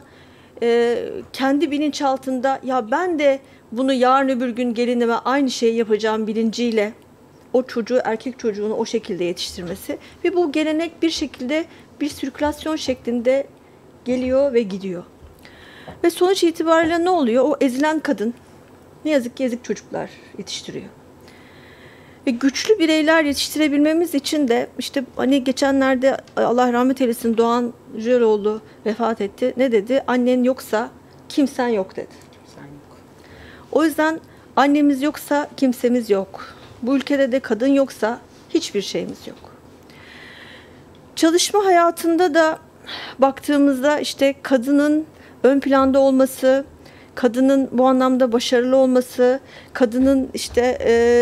kendi bilinçaltında ya ben de bunu yarın öbür gün gelinime aynı şeyi yapacağım bilinciyle o çocuğu, erkek çocuğunu o şekilde yetiştirmesi ve bu gelenek bir şekilde bir sirkülasyon şeklinde geliyor ve gidiyor. Ve sonuç itibariyle ne oluyor? O ezilen kadın ne yazık ki ezik çocuklar yetiştiriyor. Ve güçlü bireyler yetiştirebilmemiz için de işte hani geçenlerde Allah rahmet eylesin Doğan Cüceloğlu vefat etti. Ne dedi? Annen yoksa kimsen yok dedi. Kimsen yok. O yüzden annemiz yoksa kimsemiz yok. Bu ülkede de kadın yoksa hiçbir şeyimiz yok. Çalışma hayatında da baktığımızda işte kadının ön planda olması, kadının bu anlamda başarılı olması, kadının işte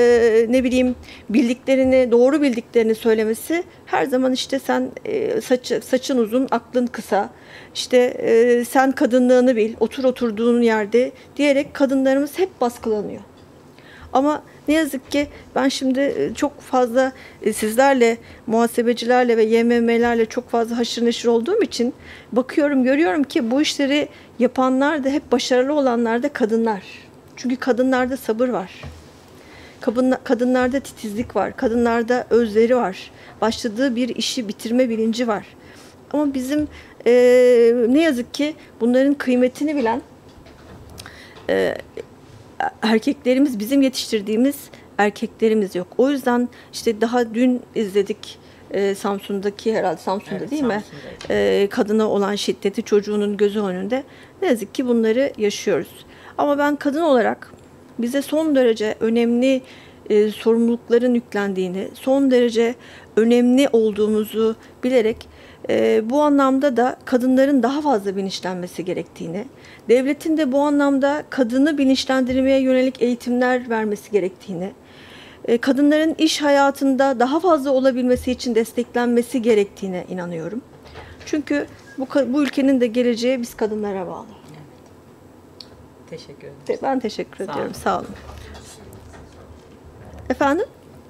bildiklerini, doğru bildiklerini söylemesi her zaman işte sen saçın uzun, aklın kısa, işte sen kadınlığını bil, otur oturduğun yerde diyerek kadınlarımız hep baskılanıyor. Ama ne yazık ki ben şimdi çok fazla sizlerle, muhasebecilerle ve YMM'lerle çok fazla haşır neşir olduğum için bakıyorum, görüyorum ki bu işleri yapanlar da hep başarılı olanlar da kadınlar. Çünkü kadınlarda sabır var. Kadınlarda titizlik var. Kadınlarda özveri var. Başladığı bir işi bitirme bilinci var. Ama bizim ne yazık ki bunların kıymetini bilen erkeklerimiz, bizim yetiştirdiğimiz erkeklerimiz yok. O yüzden işte daha dün izledik Samsun'daki, herhalde Samsun'da evet, değil mi? Kadına olan şiddeti çocuğunun gözü önünde. Ne yazık ki bunları yaşıyoruz. Ama ben kadın olarak bize son derece önemli sorumlulukların yüklendiğini, son derece önemli olduğumuzu bilerek bu anlamda da kadınların daha fazla bilinçlenmesi gerektiğini, devletin de bu anlamda kadını bilinçlendirmeye yönelik eğitimler vermesi gerektiğini, kadınların iş hayatında daha fazla olabilmesi için desteklenmesi gerektiğine inanıyorum. Çünkü bu ülkenin de geleceği biz kadınlara bağlı. Evet. Teşekkür ederim. Ben teşekkür ediyorum. Sağ olun. Efendim?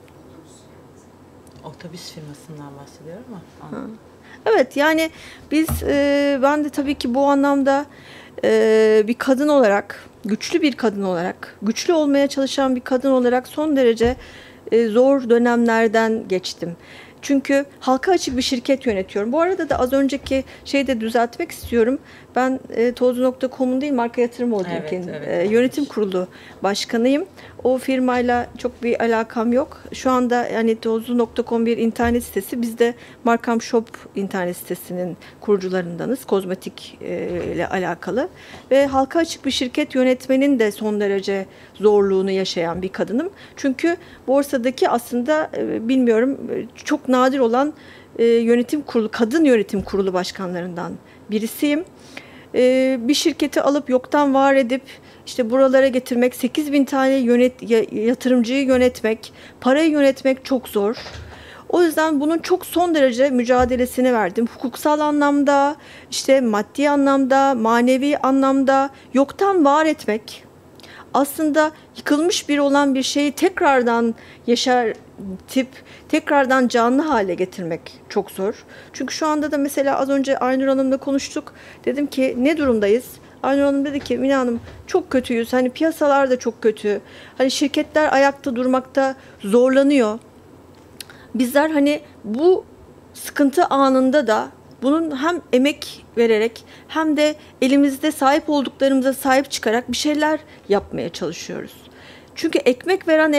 Otobüs firmasından bahsediyorum ama. Evet, yani biz, ben de tabii ki bu anlamda bir kadın olarak, güçlü bir kadın olarak, güçlü olmaya çalışan bir kadın olarak son derece zor dönemlerden geçtim. Çünkü halka açık bir şirket yönetiyorum. Bu arada da az önceki şeyi de düzeltmek istiyorum. Ben Tozlu.com'un değil, Marka Yatırım Holding'in yönetim kurulu başkanıyım. O firmayla çok bir alakam yok. Şu anda yani Tozlu.com bir internet sitesi. Biz de Markam Shop internet sitesinin kurucularındanız. Kozmetik ile alakalı. Ve halka açık bir şirket yönetmenin de son derece zorluğunu yaşayan bir kadınım. Çünkü borsadaki aslında bilmiyorum çok nadir olan yönetim kurulu, kadın yönetim kurulu başkanlarından birisiyim. Bir şirketi alıp yoktan var edip işte buralara getirmek, 8.000 tane yatırımcıyı yönetmek, parayı yönetmek çok zor. O yüzden bunun çok son derece mücadelesini verdim. Hukuksal anlamda, işte maddi anlamda, manevi anlamda yoktan var etmek, aslında yıkılmış bir olan bir şeyi tekrardan yeşertip tekrardan canlı hale getirmek çok zor. Çünkü şu anda da mesela az önce Aynur Hanım'la konuştuk. Dedim ki ne durumdayız? Aynur Hanım dedi ki Mine Hanım çok kötüyüz. Hani piyasalar da çok kötü. Hani şirketler ayakta durmakta zorlanıyor. Bizler hani bu sıkıntı anında da bunun hem emek vererek hem de elimizde sahip olduklarımıza sahip çıkarak bir şeyler yapmaya çalışıyoruz. Çünkü ekmek veren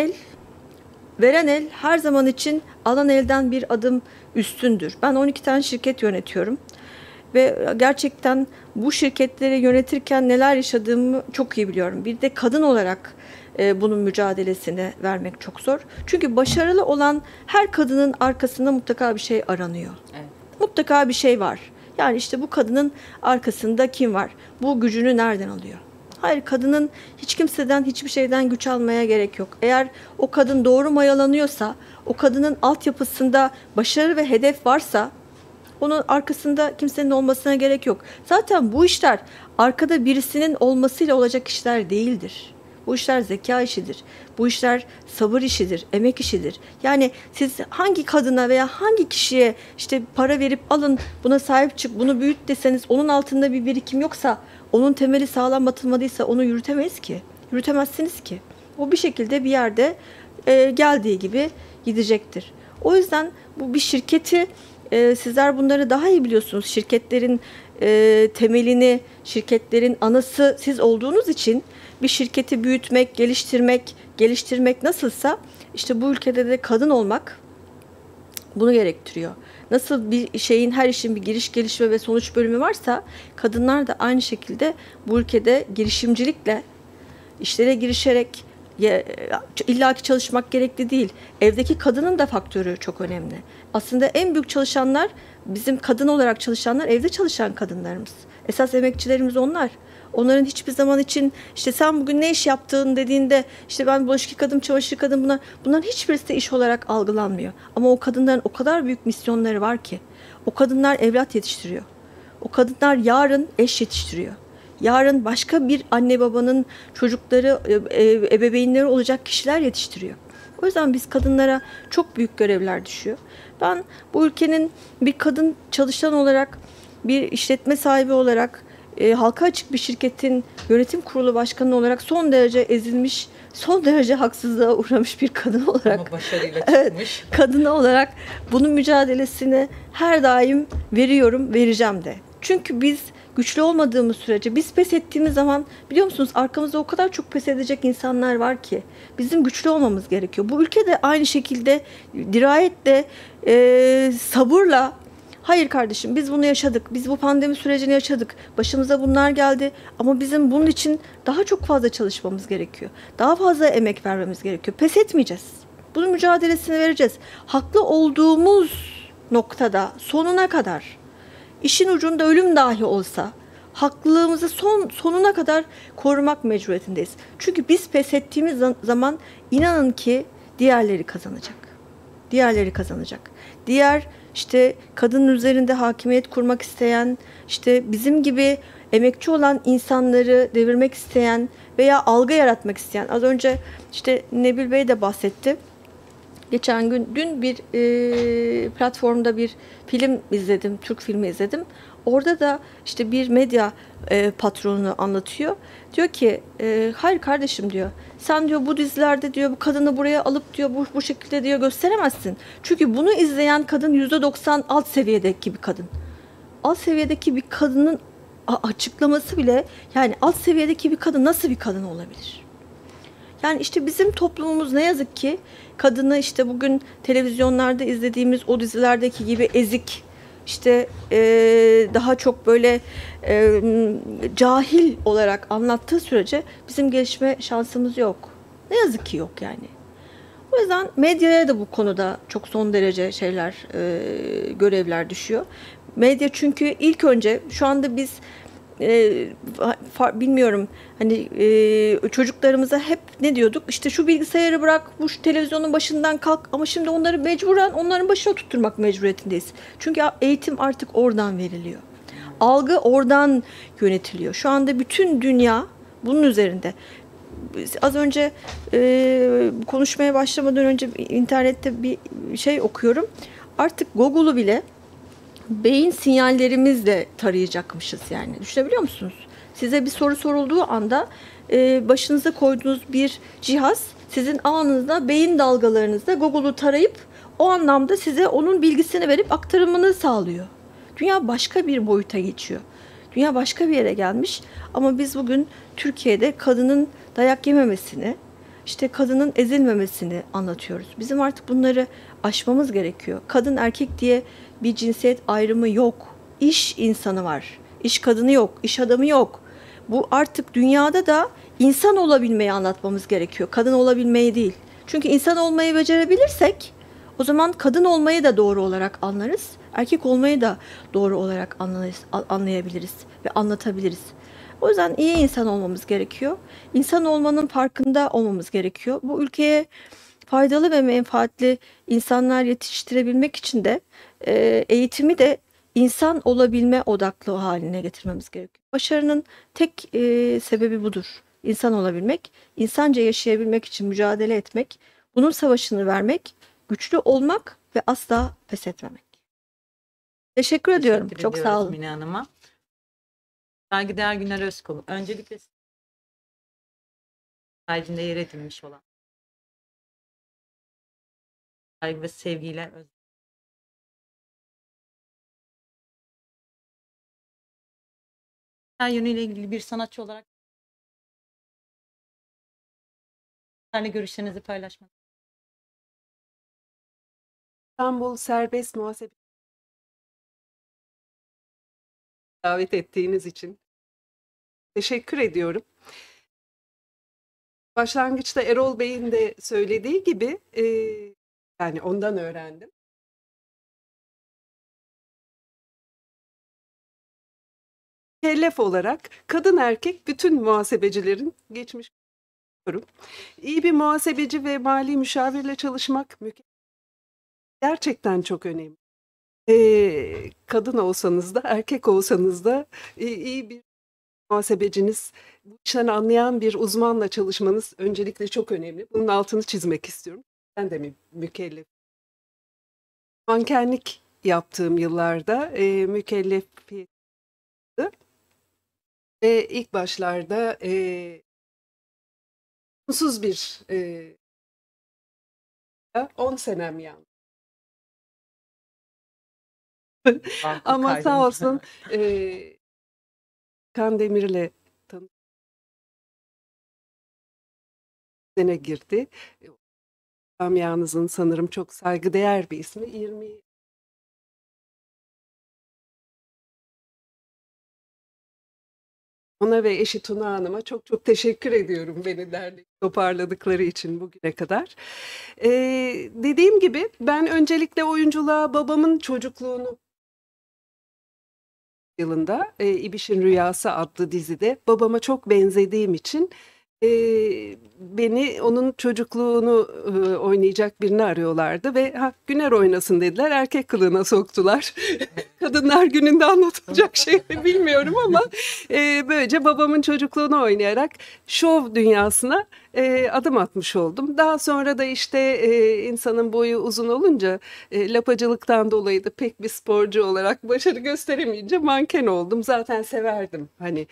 el her zaman için alan elden bir adım üstündür. Ben 12 tane şirket yönetiyorum ve gerçekten bu şirketleri yönetirken neler yaşadığımı çok iyi biliyorum. Bir de kadın olarak bunun mücadelesini vermek çok zor. Çünkü başarılı olan her kadının arkasında mutlaka bir şey aranıyor. Evet. Mutlaka bir şey var. Yani işte bu kadının arkasında kim var? Bu gücünü nereden alıyor? Hayır, kadının hiç kimseden, hiçbir şeyden güç almaya gerek yok. Eğer o kadın doğru mayalanıyorsa, o kadının altyapısında başarı ve hedef varsa, onun arkasında kimsenin olmasına gerek yok. Zaten bu işler arkada birisinin olmasıyla olacak işler değildir. Bu işler zeka işidir. Bu işler sabır işidir, emek işidir. Yani siz hangi kadına veya hangi kişiye işte para verip alın, buna sahip çık, bunu büyüt deseniz, onun altında bir birikim yoksa, onun temeli sağlam atılmadıysa onu yürütemeyiz ki. Yürütemezsiniz ki. O bir şekilde bir yerde geldiği gibi gidecektir. O yüzden bu bir şirketi, sizler bunları daha iyi biliyorsunuz. Şirketlerin temelini, şirketlerin anası siz olduğunuz için bir şirketi büyütmek, geliştirmek nasılsa işte bu ülkede de kadın olmak bunu gerektiriyor. Nasıl bir şeyin, her işin bir giriş, gelişme ve sonuç bölümü varsa kadınlar da aynı şekilde bu ülkede girişimcilikle, işlere girişerek, illaki çalışmak gerekli değil. Evdeki kadının da faktörü çok önemli. Aslında en büyük çalışanlar, bizim kadın olarak çalışanlar evde çalışan kadınlarımız. Esas emekçilerimiz onlar. Onların hiçbir zaman için işte sen bugün ne iş yaptın dediğinde işte ben bulaşık yıkadım, çamaşır yıkadım, bunların hiçbirisi de iş olarak algılanmıyor. Ama o kadınların o kadar büyük misyonları var ki. O kadınlar evlat yetiştiriyor. O kadınlar yarın eş yetiştiriyor. Yarın başka bir anne babanın çocukları, ebeveynleri olacak kişiler yetiştiriyor. O yüzden biz kadınlara çok büyük görevler düşüyor. Ben bu ülkenin bir kadın çalışan olarak, bir işletme sahibi olarak, halka açık bir şirketin yönetim kurulu başkanı olarak son derece ezilmiş, son derece haksızlığa uğramış bir kadın olarak, ama başarıyla çıkmış. Evet, kadın olarak bunun mücadelesini her daim veriyorum, vereceğim de. Çünkü biz güçlü olmadığımız sürece, biz pes ettiğimiz zaman biliyor musunuz arkamızda o kadar çok pes edecek insanlar var ki bizim güçlü olmamız gerekiyor. Bu ülkede aynı şekilde dirayetle, sabırla, hayır kardeşim biz bunu yaşadık, biz bu pandemi sürecini yaşadık, başımıza bunlar geldi ama bizim bunun için daha çok fazla çalışmamız gerekiyor. Daha fazla emek vermemiz gerekiyor. Pes etmeyeceğiz. Bunun mücadelesini vereceğiz. Haklı olduğumuz noktada sonuna kadar, işin ucunda ölüm dahi olsa haklılığımızı sonuna kadar korumak mecburiyetindeyiz. Çünkü biz pes ettiğimiz zaman inanın ki diğerleri kazanacak. Diğerleri kazanacak. Diğer işte kadının üzerinde hakimiyet kurmak isteyen, işte bizim gibi emekçi olan insanları devirmek isteyen veya algı yaratmak isteyen, az önce işte Nebil Bey de bahsetti. Dün bir platformda bir film izledim, Türk filmi izledim. Orada da işte bir medya patronunu anlatıyor. Diyor ki hayır kardeşim diyor. Sen diyor bu dizilerde diyor bu kadını buraya alıp diyor bu şekilde diyor gösteremezsin. Çünkü bunu izleyen kadın %90 alt seviyedeki bir kadın. Alt seviyedeki bir kadının açıklaması bile, yani alt seviyedeki bir kadın nasıl bir kadın olabilir? Yani işte bizim toplumumuz ne yazık ki kadını işte bugün televizyonlarda izlediğimiz o dizilerdeki gibi ezik, işte daha çok böyle cahil olarak anlattığı sürece bizim gelişme şansımız yok. Ne yazık ki yok yani. O yüzden medyaya da bu konuda çok son derece görevler düşüyor. Medya çünkü ilk önce şu anda biz bilmiyorum hani çocuklarımıza hep ne diyorduk? İşte şu bilgisayarı bırak, bu televizyonun başından kalk, ama şimdi onları mecburen onların başına tutturmak mecburiyetindeyiz. Çünkü eğitim artık oradan veriliyor. Algı oradan yönetiliyor. Şu anda bütün dünya bunun üzerinde. Az önce konuşmaya başlamadan önce internette bir şey okuyorum. Artık Google'u bile beyin sinyallerimizle tarayacakmışız yani. Düşünebiliyor musunuz? Size bir soru sorulduğu anda başınıza koyduğunuz bir cihaz sizin anınızda beyin dalgalarınızda Google'u tarayıp o anlamda size onun bilgisini verip aktarımını sağlıyor. Dünya başka bir boyuta geçiyor. Dünya başka bir yere gelmiş ama biz bugün Türkiye'de kadının dayak yememesini, işte kadının ezilmemesini anlatıyoruz. Bizim artık bunları aşmamız gerekiyor. Kadın erkek diye bir cinsiyet ayrımı yok. İş insanı var. İş kadını yok. İş adamı yok. Bu artık dünyada da insan olabilmeyi anlatmamız gerekiyor. Kadın olabilmeyi değil. Çünkü insan olmayı becerebilirsek o zaman kadın olmayı da doğru olarak anlarız. Erkek olmayı da doğru olarak anlayabiliriz ve anlatabiliriz. O yüzden iyi insan olmamız gerekiyor. İnsan olmanın farkında olmamız gerekiyor. Bu ülkeye faydalı ve menfaatli insanlar yetiştirebilmek için de eğitimi de insan olabilme odaklı haline getirmemiz gerekiyor. Başarının tek sebebi budur. İnsan olabilmek, insanca yaşayabilmek için mücadele etmek, bunun savaşını vermek, güçlü olmak ve asla pes etmemek. Teşekkür ediyorum. Çok sağ olun. Mine Hanım'a. Saygıdeğer Güner Özkul. Öncelikle kalbinde yer edinmiş olan saygı ve sevgiyle her yönüyle ilgili bir sanatçı olarak benimle görüşlerinizi paylaşmak. İstanbul Serbest Muhasebe davet ettiğiniz için teşekkür ediyorum. Başlangıçta Erol Bey'in de söylediği gibi yani ondan öğrendim. Mükellef olarak kadın erkek bütün muhasebecilerin geçmiş görüyorum. İyi bir muhasebeci ve mali müşavirle çalışmak gerçekten çok önemli. Kadın olsanız da erkek olsanız da iyi bir muhasebeciniz, bu işten anlayan bir uzmanla çalışmanız öncelikle çok önemli. Bunun altını çizmek istiyorum. Ben de mükellef. Mankenlik yaptığım yıllarda mükellefiyet ve ilk başlarda sonsuz bir 10 senem yandı. Ama sağ olsun Kandemir'le tanışmaya girdi. Camianızın sanırım çok saygıdeğer bir ismi. 20 ona ve eşi Tuna Hanım'a çok çok teşekkür ediyorum beni derleyip toparladıkları için bugüne kadar. Dediğim gibi ben öncelikle oyunculuğa babamın çocukluğunu yılında İbiş'in Rüyası adlı dizide babama çok benzediğim için beni onun çocukluğunu oynayacak birini arıyorlardı ve Güner oynasın dediler. Erkek kılığına soktular. Kadınlar Günü'nde anlatılacak şey mi bilmiyorum ama böylece babamın çocukluğunu oynayarak şov dünyasına adım atmış oldum. Daha sonra da işte insanın boyu uzun olunca lapacılıktan dolayı da pek bir sporcu olarak başarı gösteremeyince manken oldum. Zaten severdim hani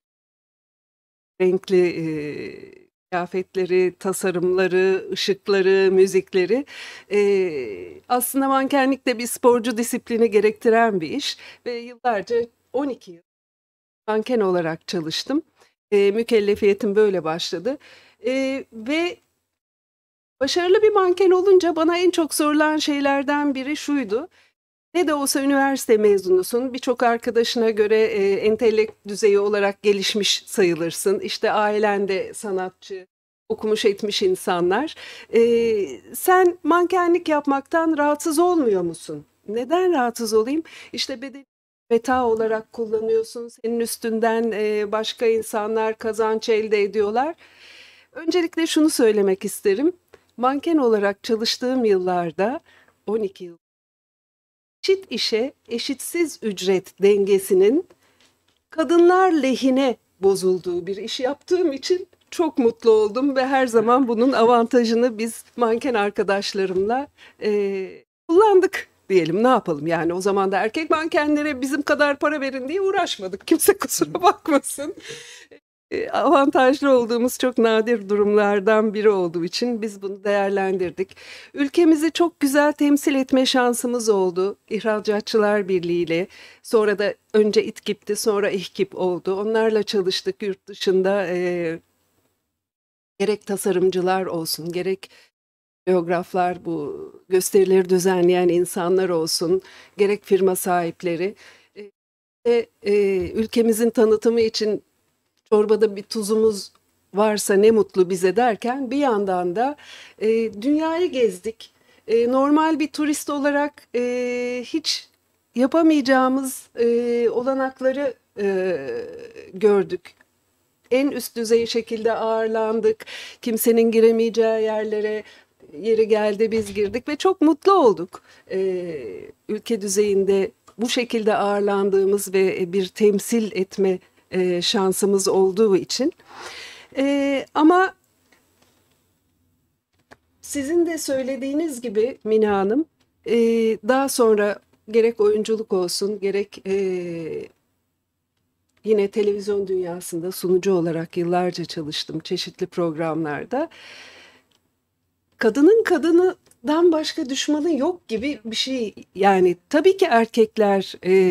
renkli kıyafetleri, tasarımları, ışıkları, müzikleri. Aslında mankenlik de bir sporcu disiplini gerektiren bir iş ve yıllarca 12 yıl manken olarak çalıştım. Mükellefiyetim böyle başladı. Ve başarılı bir manken olunca bana en çok sorulan şeylerden biri şuydu. Ne de olsa üniversite mezunusun, birçok arkadaşına göre entelekt düzeyi olarak gelişmiş sayılırsın. İşte ailen de sanatçı, okumuş etmiş insanlar. Sen mankenlik yapmaktan rahatsız olmuyor musun? Neden rahatsız olayım? İşte bedeni meta olarak kullanıyorsun, senin üstünden başka insanlar kazanç elde ediyorlar. Öncelikle şunu söylemek isterim. Manken olarak çalıştığım yıllarda 12 yıl eşit işe eşitsiz ücret dengesinin kadınlar lehine bozulduğu bir iş yaptığım için çok mutlu oldum ve her zaman bunun avantajını biz manken arkadaşlarımla kullandık diyelim. Ne yapalım yani, o zaman da erkek mankenlere bizim kadar para verin diye uğraşmadık. Kimse kusura bakmasın. Avantajlı olduğumuz çok nadir durumlardan biri olduğu için biz bunu değerlendirdik. Ülkemizi çok güzel temsil etme şansımız oldu. İhracatçılar Birliği ile, sonra da önce İTKİP'ti, sonra İHKİP oldu. Onlarla çalıştık yurt dışında. Gerek tasarımcılar olsun, gerek koreograflar, bu gösterileri düzenleyen insanlar olsun, gerek firma sahipleri. Ülkemizin tanıtımı için çorbada bir tuzumuz varsa ne mutlu bize derken bir yandan da dünyayı gezdik. Normal bir turist olarak hiç yapamayacağımız olanakları gördük. En üst düzey şekilde ağırlandık. Kimsenin giremeyeceği yerlere yeri geldi biz girdik ve çok mutlu olduk. Ülke düzeyinde bu şekilde ağırlandığımız ve bir temsil etme şansımız olduğu için. Ama sizin de söylediğiniz gibi Mine Hanım, daha sonra gerek oyunculuk olsun, gerek yine televizyon dünyasında sunucu olarak yıllarca çalıştım çeşitli programlarda. Kadının kadından başka düşmanı yok gibi bir şey. Yani tabii ki erkekler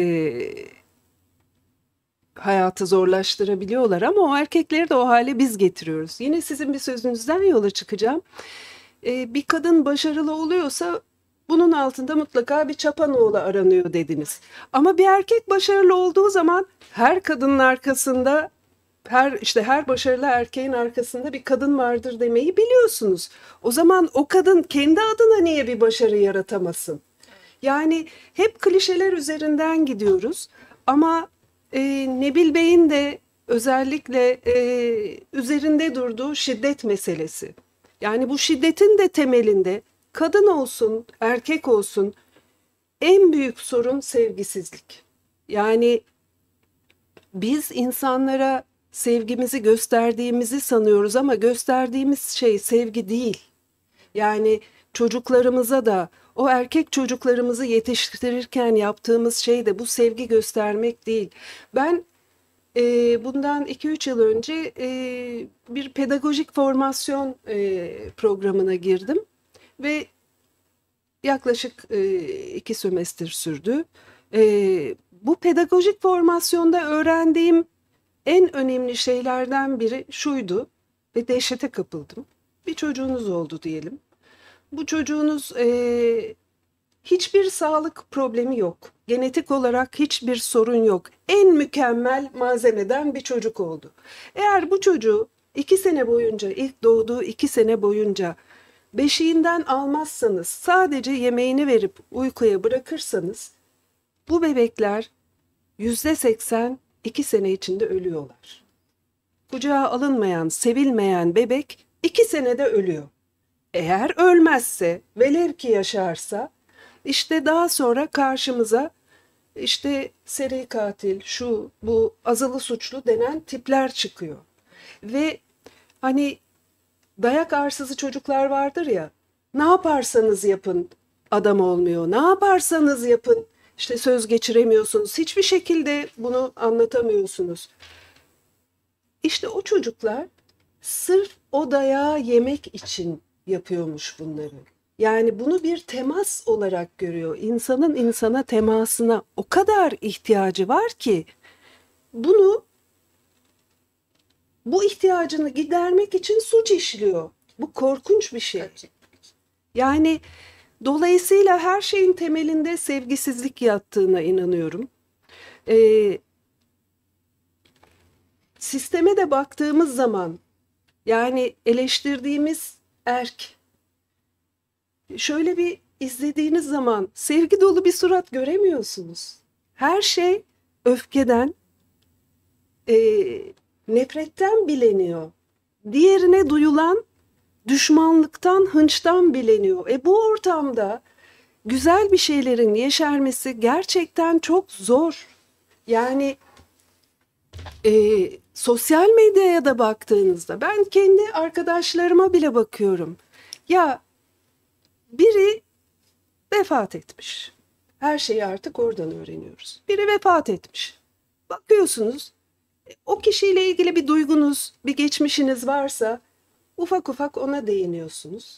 hayatı zorlaştırabiliyorlar ama o erkekleri de o hale biz getiriyoruz. Yine sizin bir sözünüzden yola çıkacağım. Bir kadın başarılı oluyorsa bunun altında mutlaka bir çapanoğlu aranıyor dediniz. Ama bir erkek başarılı olduğu zaman her kadının arkasında, her başarılı erkeğin arkasında bir kadın vardır demeyi biliyorsunuz. O zaman o kadın kendi adına niye bir başarı yaratamasın? Yani hep klişeler üzerinden gidiyoruz ama Nebil Bey'in de özellikle üzerinde durduğu şiddet meselesi. Yani bu şiddetin de temelinde kadın olsun, erkek olsun en büyük sorun sevgisizlik. Yani biz insanlara sevgimizi gösterdiğimizi sanıyoruz ama gösterdiğimiz şey sevgi değil. Yani çocuklarımıza da, o erkek çocuklarımızı yetiştirirken yaptığımız şey de bu sevgi göstermek değil. Ben bundan 2-3 yıl önce bir pedagojik formasyon programına girdim ve yaklaşık 2 sömestr sürdü. Bu pedagojik formasyonda öğrendiğim en önemli şeylerden biri şuydu ve dehşete kapıldım. Bir çocuğunuz oldu diyelim. Bu çocuğunuz hiçbir sağlık problemi yok. Genetik olarak hiçbir sorun yok. En mükemmel malzemeden bir çocuk oldu. Eğer bu çocuğu 2 sene boyunca, ilk doğduğu 2 sene boyunca beşiğinden almazsanız, sadece yemeğini verip uykuya bırakırsanız, bu bebekler %80 2 sene içinde ölüyorlar. kucağa alınmayan, sevilmeyen bebek 2 senede ölüyor. Eğer ölmezse, velev ki yaşarsa, işte daha sonra karşımıza işte seri katil, şu, bu, azılı suçlu denen tipler çıkıyor. Ve hani dayak arsızı çocuklar vardır ya, ne yaparsanız yapın adam olmuyor, ne yaparsanız yapın işte söz geçiremiyorsunuz, hiçbir şekilde bunu anlatamıyorsunuz. İşte o çocuklar sırf o dayağı yemek için yapıyormuş bunları. Yani bunu bir temas olarak görüyor. İnsanın insana temasına o kadar ihtiyacı var ki bu ihtiyacını gidermek için suç işliyor. Bu korkunç bir şey. Yani dolayısıyla her şeyin temelinde sevgisizlik yattığına inanıyorum. Sisteme de baktığımız zaman yani eleştirdiğimiz erk, şöyle bir izlediğiniz zaman sevgi dolu bir surat göremiyorsunuz. Her şey öfkeden, nefretten bileniyor. Diğerine duyulan düşmanlıktan, hınçtan bileniyor. Bu ortamda güzel bir şeylerin yeşermesi gerçekten çok zor. Yani sosyal medyaya da baktığınızda ben kendi arkadaşlarıma bile bakıyorum. Ya biri vefat etmiş. Her şeyi artık oradan öğreniyoruz. Biri vefat etmiş. Bakıyorsunuz, o kişiyle ilgili bir duygunuz, bir geçmişiniz varsa ufak ufak ona değiniyorsunuz.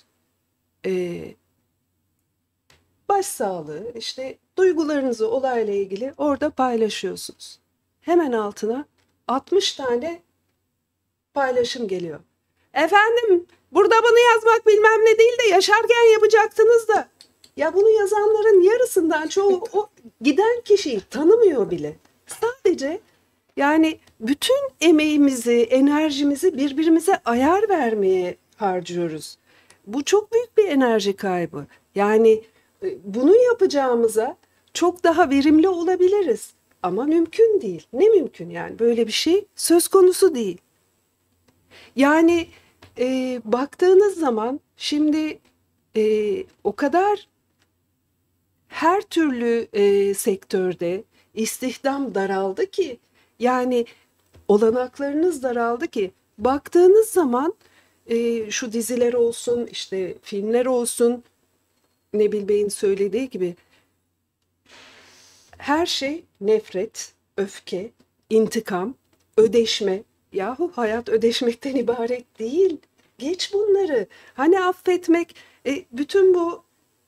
Başsağlığı, işte duygularınızı olayla ilgili orada paylaşıyorsunuz. Hemen altına 60 tane paylaşım geliyor. Efendim, burada bunu yazmak bilmem ne değil de yaşarken yapacaktınız da. Ya bunu yazanların yarısından çoğu o giden kişiyi tanımıyor bile. Sadece yani bütün emeğimizi, enerjimizi birbirimize ayar vermeye harcıyoruz. Bu çok büyük bir enerji kaybı. Yani bunu yapacağımıza çok daha verimli olabiliriz. Ama mümkün değil. Ne mümkün yani? Böyle bir şey söz konusu değil. Yani baktığınız zaman şimdi o kadar her türlü sektörde istihdam daraldı ki, yani olanaklarınız daraldı ki, baktığınız zaman şu diziler olsun, işte filmler olsun, Nebil Bey'in söylediği gibi her şey nefret, öfke, intikam, ödeşme. Yahu hayat ödeşmekten ibaret değil. Geç bunları. Hani affetmek, bütün bu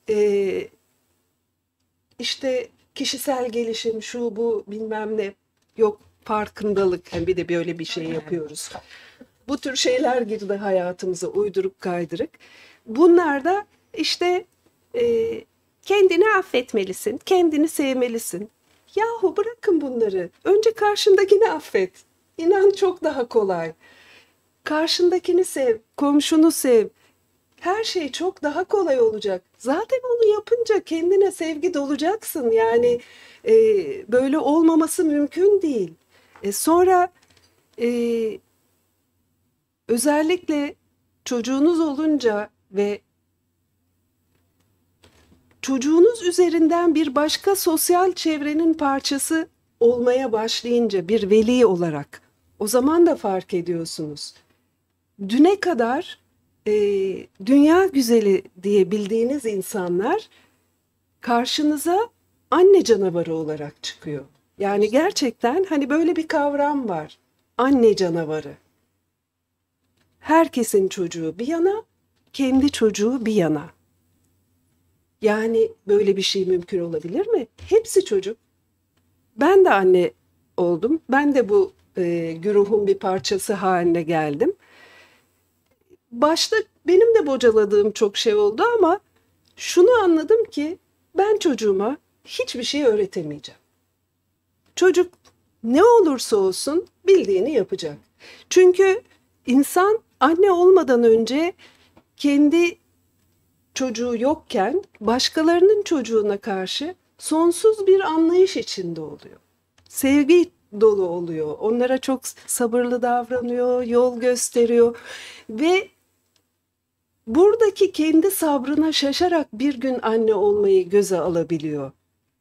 işte kişisel gelişim, şu bu bilmem ne, yok farkındalık. Yani bir de böyle bir şey yapıyoruz. Bu tür şeyler girdi hayatımıza, uyduruk kaydırık. Bunlar da işte kendini affetmelisin, kendini sevmelisin. Yahu bırakın bunları. Önce karşındakini affet. İnan çok daha kolay. Karşındakini sev, komşunu sev. Her şey çok daha kolay olacak. Zaten onu yapınca kendine sevgi dolacaksın. Yani böyle olmaması mümkün değil. Sonra özellikle çocuğunuz olunca ve çocuğunuz üzerinden bir başka sosyal çevrenin parçası olmaya başlayınca bir veli olarak o zaman da fark ediyorsunuz. Düne kadar dünya güzeli diye bildiğiniz insanlar karşınıza anne canavarı olarak çıkıyor. Yani gerçekten hani böyle bir kavram var. Anne canavarı. Herkesin çocuğu bir yana, kendi çocuğu bir yana. Yani böyle bir şey mümkün olabilir mi? Hepsi çocuk. Ben de anne oldum. Ben de bu güruhun bir parçası haline geldim. Başta benim de bocaladığım çok şey oldu ama şunu anladım ki ben çocuğuma hiçbir şey öğretemeyeceğim. Çocuk ne olursa olsun bildiğini yapacak. Çünkü insan anne olmadan önce kendi çocuğu yokken başkalarının çocuğuna karşı sonsuz bir anlayış içinde oluyor. Sevgi dolu oluyor. Onlara çok sabırlı davranıyor, yol gösteriyor ve buradaki kendi sabrına şaşarak bir gün anne olmayı göze alabiliyor.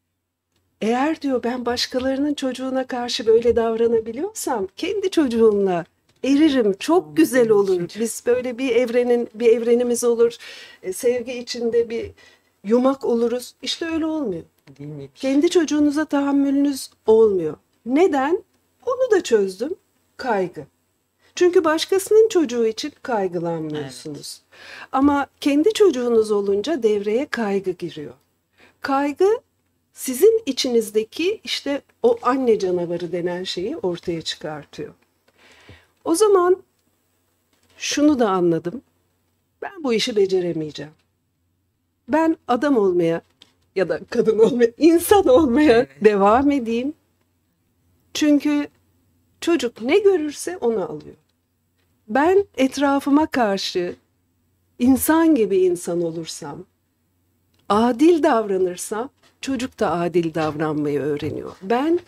Eğer diyor ben başkalarının çocuğuna karşı böyle davranabiliyorsam kendi çocuğumla eririm, çok güzel olur. Biz böyle bir evrenimiz olur. Sevgi içinde bir yumak oluruz. İşte öyle olmuyor. Değil mi? Kendi çocuğunuza tahammülünüz olmuyor. Neden? Onu da çözdüm. Kaygı. Çünkü başkasının çocuğu için kaygılanmıyorsunuz. Ama kendi çocuğunuz olunca devreye kaygı giriyor. Kaygı sizin içinizdeki işte o anne canavarı denen şeyi ortaya çıkartıyor. O zaman şunu da anladım. Ben bu işi beceremeyeceğim. Ben adam olmaya ya da kadın olmaya, insan olmaya devam edeyim. Çünkü çocuk ne görürse onu alıyor. Ben etrafıma karşı insan gibi insan olursam, adil davranırsam, çocuk da adil davranmayı öğreniyor. Ben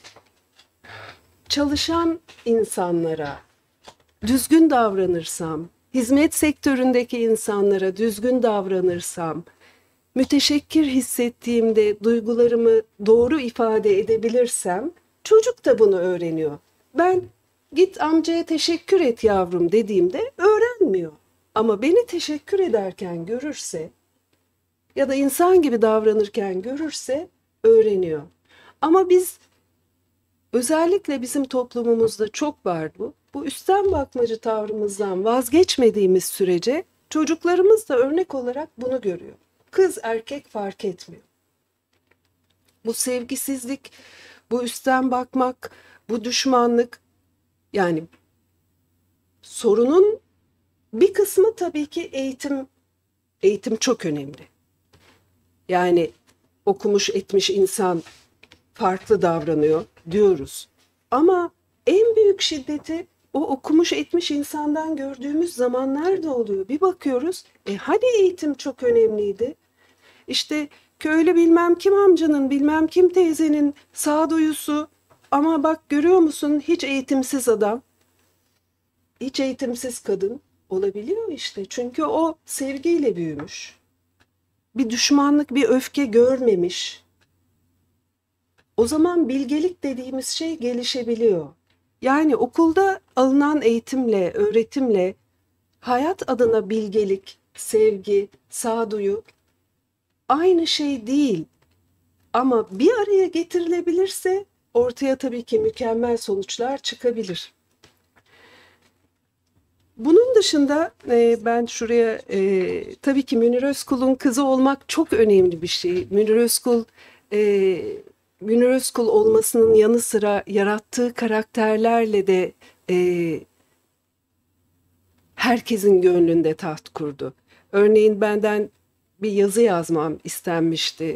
çalışan insanlara düzgün davranırsam, hizmet sektöründeki insanlara düzgün davranırsam, müteşekkir hissettiğimde duygularımı doğru ifade edebilirsem, çocuk da bunu öğreniyor. Ben git amcaya teşekkür et yavrum dediğimde öğrenmiyor. Ama beni teşekkür ederken görürse ya da insan gibi davranırken görürse öğreniyor. Ama biz özellikle bizim toplumumuzda çok var bu. Bu üstten bakmacı tavrımızdan vazgeçmediğimiz sürece çocuklarımız da örnek olarak bunu görüyor. Kız erkek fark etmiyor. Bu sevgisizlik, bu üstten bakmak, bu düşmanlık, yani sorunun bir kısmı tabii ki eğitim. Eğitim çok önemli. Yani okumuş etmiş insan farklı davranıyor diyoruz. Ama en büyük şiddeti o okumuş etmiş insandan gördüğümüz zamanlar da oluyor. Bir bakıyoruz, hani eğitim çok önemliydi. İşte köylü bilmem kim amcanın, bilmem kim teyzenin sağduyusu. Ama bak görüyor musun hiç eğitimsiz adam, hiç eğitimsiz kadın olabiliyor işte. Çünkü o sevgiyle büyümüş. Bir düşmanlık, bir öfke görmemiş. O zaman bilgelik dediğimiz şey gelişebiliyor. Yani okulda alınan eğitimle, öğretimle hayat adına bilgelik, sevgi, sağduyu aynı şey değil. Ama bir araya getirilebilirse ortaya tabii ki mükemmel sonuçlar çıkabilir. Bunun dışında ben şuraya tabii ki Münir Özkul'un kızı olmak çok önemli bir şey. Münir Özkul olmasının yanı sıra yarattığı karakterlerle de herkesin gönlünde taht kurdu. Örneğin benden bir yazı yazmam istenmişti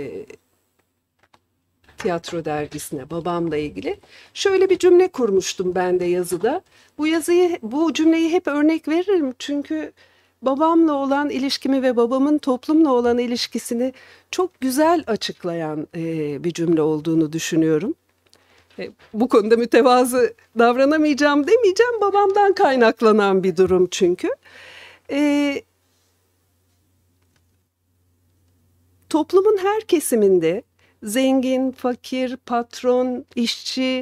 tiyatro dergisine babamla ilgili. Şöyle bir cümle kurmuştum ben de yazıda. Bu cümleyi hep örnek veririm çünkü babamla olan ilişkimi ve babamın toplumla olan ilişkisini çok güzel açıklayan bir cümle olduğunu düşünüyorum. Bu konuda mütevazı davranamayacağım demeyeceğim, babamdan kaynaklanan bir durum çünkü. Toplumun her kesiminde zengin, fakir, patron, işçi,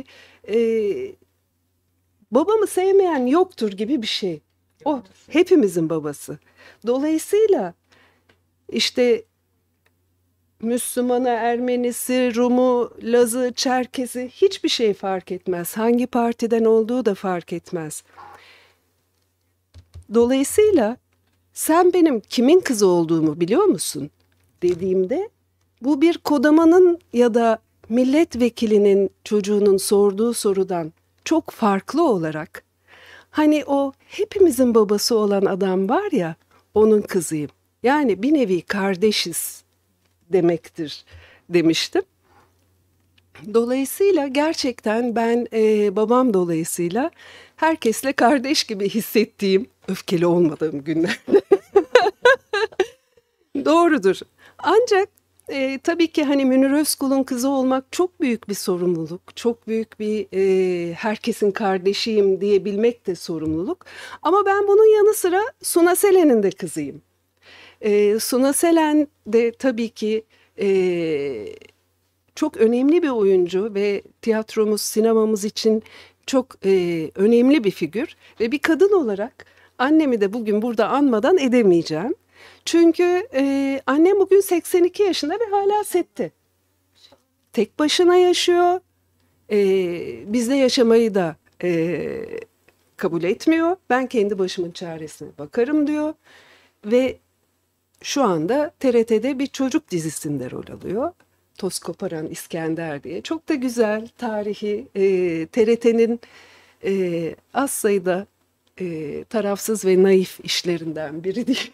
babamı sevmeyen yoktur gibi bir şey. O hepimizin babası. Dolayısıyla işte Müslümanı, Ermenisi, Rumu, Lazı, Çerkezi hiçbir şey fark etmez. Hangi partiden olduğu da fark etmez. Dolayısıyla sen benim kimin kızı olduğumu biliyor musun dediğimde bu bir kodamanın ya da milletvekilinin çocuğunun sorduğu sorudan çok farklı olarak hani o hepimizin babası olan adam var ya onun kızıyım. Yani bir nevi kardeşiz demektir demiştim. Dolayısıyla gerçekten ben babam dolayısıyla herkesle kardeş gibi hissettiğim, öfkeli olmadığım günlerde doğrudur. Ancak Tabii ki hani Münir Özkul'un kızı olmak çok büyük bir sorumluluk. Çok büyük bir herkesin kardeşiyim diyebilmek de sorumluluk. Ama ben bunun yanı sıra Suna Selen'in de kızıyım. Suna Selen de tabii ki çok önemli bir oyuncu ve tiyatromuz, sinemamız için çok önemli bir figür. Ve bir kadın olarak annemi de bugün burada anmadan edemeyeceğim. Çünkü annem bugün 82 yaşında ve hala sette. Tek başına yaşıyor. Bizde yaşamayı da kabul etmiyor. Ben kendi başımın çaresine bakarım diyor. Ve şu anda TRT'de bir çocuk dizisinde rol alıyor. Toz Koparan İskender diye. Çok da güzel, tarihi, TRT'nin az sayıda tarafsız ve naif işlerinden biri değil.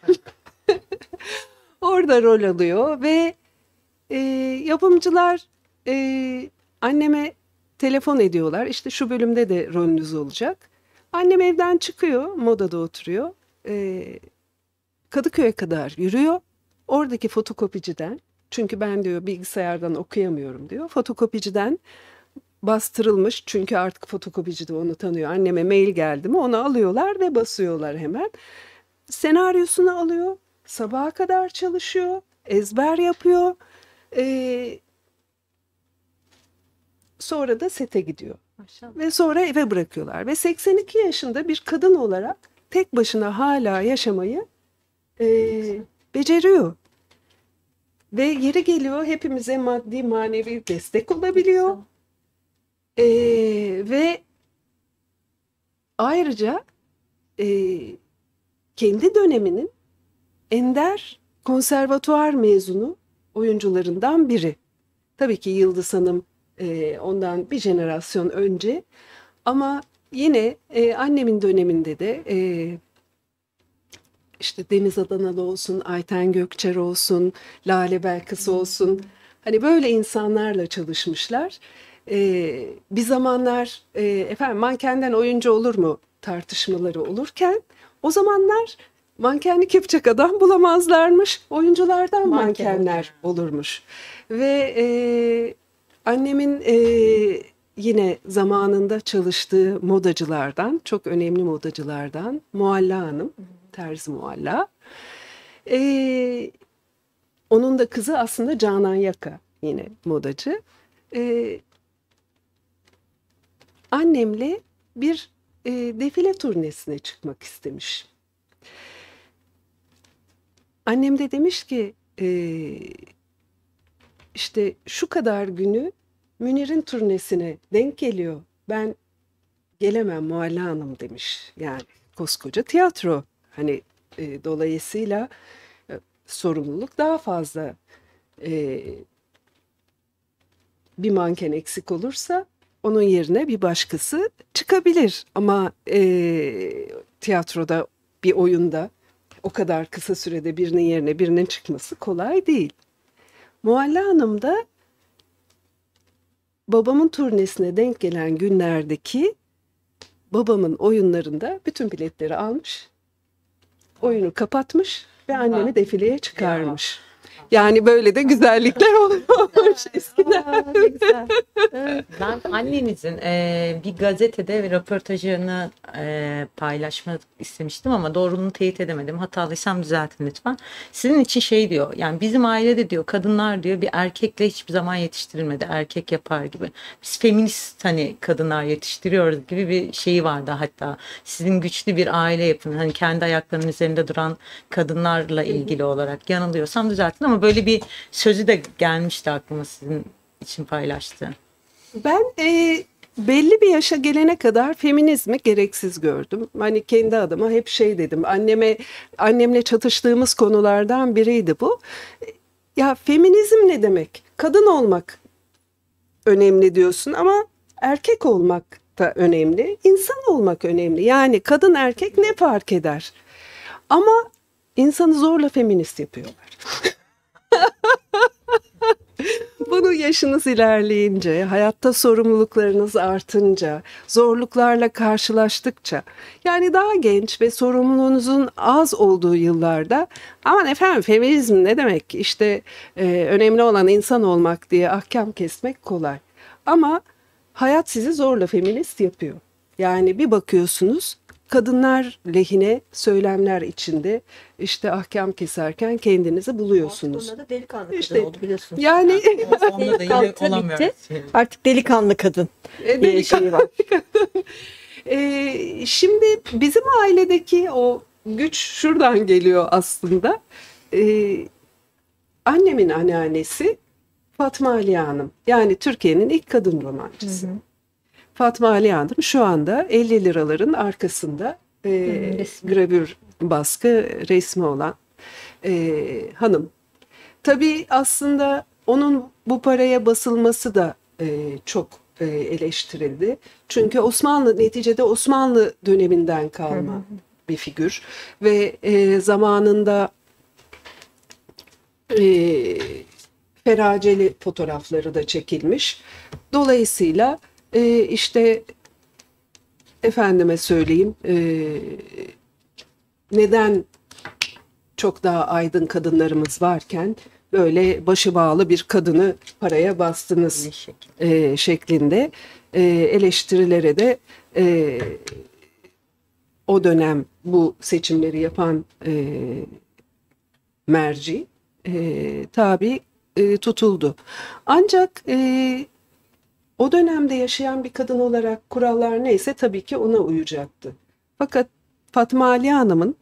Orada rol alıyor ve yapımcılar anneme telefon ediyorlar. İşte şu bölümde de rolünüz olacak. Annem evden çıkıyor, Moda'da oturuyor. Kadıköy'e kadar yürüyor. Oradaki fotokopiciden, çünkü ben diyor bilgisayardan okuyamıyorum diyor. Fotokopiciden bastırılmış, çünkü artık fotokopici de onu tanıyor. Anneme mail geldi mi onu alıyorlar ve basıyorlar hemen. Senaryosunu alıyor. Sabaha kadar çalışıyor. Ezber yapıyor. Sonra da sete gidiyor. Maşallah. Ve sonra eve bırakıyorlar. Ve 82 yaşında bir kadın olarak tek başına hala yaşamayı beceriyor. Ve yeri geliyor hepimize maddi manevi destek olabiliyor. Ve ayrıca kendi döneminin ender konservatuvar mezunu oyuncularından biri. Tabii ki Yıldız Hanım ondan bir jenerasyon önce, ama yine annemin döneminde de işte Deniz Adanalı olsun, Ayten Gökçer olsun, Lale Belkıs olsun, hani böyle insanlarla çalışmışlar. Bir zamanlar efendim mankenden oyuncu olur mu tartışmaları olurken, o zamanlar mankenlik yapacak adam bulamazlarmış. Oyunculardan mankenler olurmuş. Ve annemin yine zamanında çalıştığı modacılardan, çok önemli modacılardan Mualla Hanım, Terzi Mualla. Onun da kızı aslında Canan Yaka, yine modacı. Annemle bir defile turnesine çıkmak istemiş. Annem de demiş ki işte şu kadar günü Münir'in turnesine denk geliyor. Ben gelemem Mualla Hanım demiş. Yani koskoca tiyatro. Hani dolayısıyla sorumluluk daha fazla. Bir manken eksik olursa onun yerine bir başkası çıkabilir. Ama tiyatroda, bir oyunda o kadar kısa sürede birinin yerine birinin çıkması kolay değil. Mualla Hanım da babamın turnesine denk gelen günlerdeki babamın oyunlarında bütün biletleri almış, oyunu kapatmış ve annemi defileye çıkarmış. Yani böyle de güzellikler oluyormuş eskiden. Ben annenizin bir gazetede röportajını paylaşmak istemiştim ama doğruluğunu teyit edemedim. Hatalıysam düzeltin lütfen. Sizin için şey diyor, yani bizim ailede diyor kadınlar diyor bir erkekle hiçbir zaman yetiştirilmedi. Erkek yapar gibi. Biz feminist hani kadınlar yetiştiriyoruz gibi bir şeyi vardı hatta. Sizin güçlü bir aile yapın. Hani kendi ayaklarının üzerinde duran kadınlarla ilgili olarak, yanılıyorsam düzeltin, ama böyle bir sözü de gelmişti aklıma sizin için paylaştı. Ben belli bir yaşa gelene kadar feminizmi gereksiz gördüm. Hani kendi adıma hep şey dedim. Annemle çatıştığımız konulardan biriydi bu. Ya feminizm ne demek? Kadın olmak önemli diyorsun ama erkek olmak da önemli. İnsan olmak önemli. Yani kadın erkek ne fark eder? Ama insanı zorla feminist yapıyorlar. Bunu yaşınız ilerleyince, hayatta sorumluluklarınız artınca, zorluklarla karşılaştıkça, yani daha genç ve sorumluluğunuzun az olduğu yıllarda, aman efendim feminizm ne demek, işte önemli olan insan olmak diye ahkam kesmek kolay. Ama hayat sizi zorla feminist yapıyor. Yani bir bakıyorsunuz, kadınlar lehine söylemler içinde işte ahkam keserken kendinizi buluyorsunuz. Artık onlar da delikanlı İşte, kadın oldu biliyorsunuz. Yani Onda da yine olamıyoruz. Artık delikanlı kadın şeyi var. Şimdi bizim ailedeki o güç şuradan geliyor aslında. Annemin anneannesi Fatma Ali Hanım. Yani Türkiye'nin ilk kadın romancısı. Fatma Ali Hanım şu anda 50 liraların arkasında gravür baskı resmi olan hanım. Tabii aslında onun bu paraya basılması da çok eleştirildi. Çünkü neticede Osmanlı döneminden kalma bir figür ve zamanında feraceli fotoğrafları da çekilmiş. Dolayısıyla işte efendime söyleyeyim, neden çok daha aydın kadınlarımız varken böyle başı bağlı bir kadını paraya bastınız şeklinde eleştirilere de o dönem bu seçimleri yapan merci tabi tutuldu. Ancak o dönemde yaşayan bir kadın olarak kurallar neyse tabii ki ona uyacaktı. Fakat Fatma Ali Hanım'ın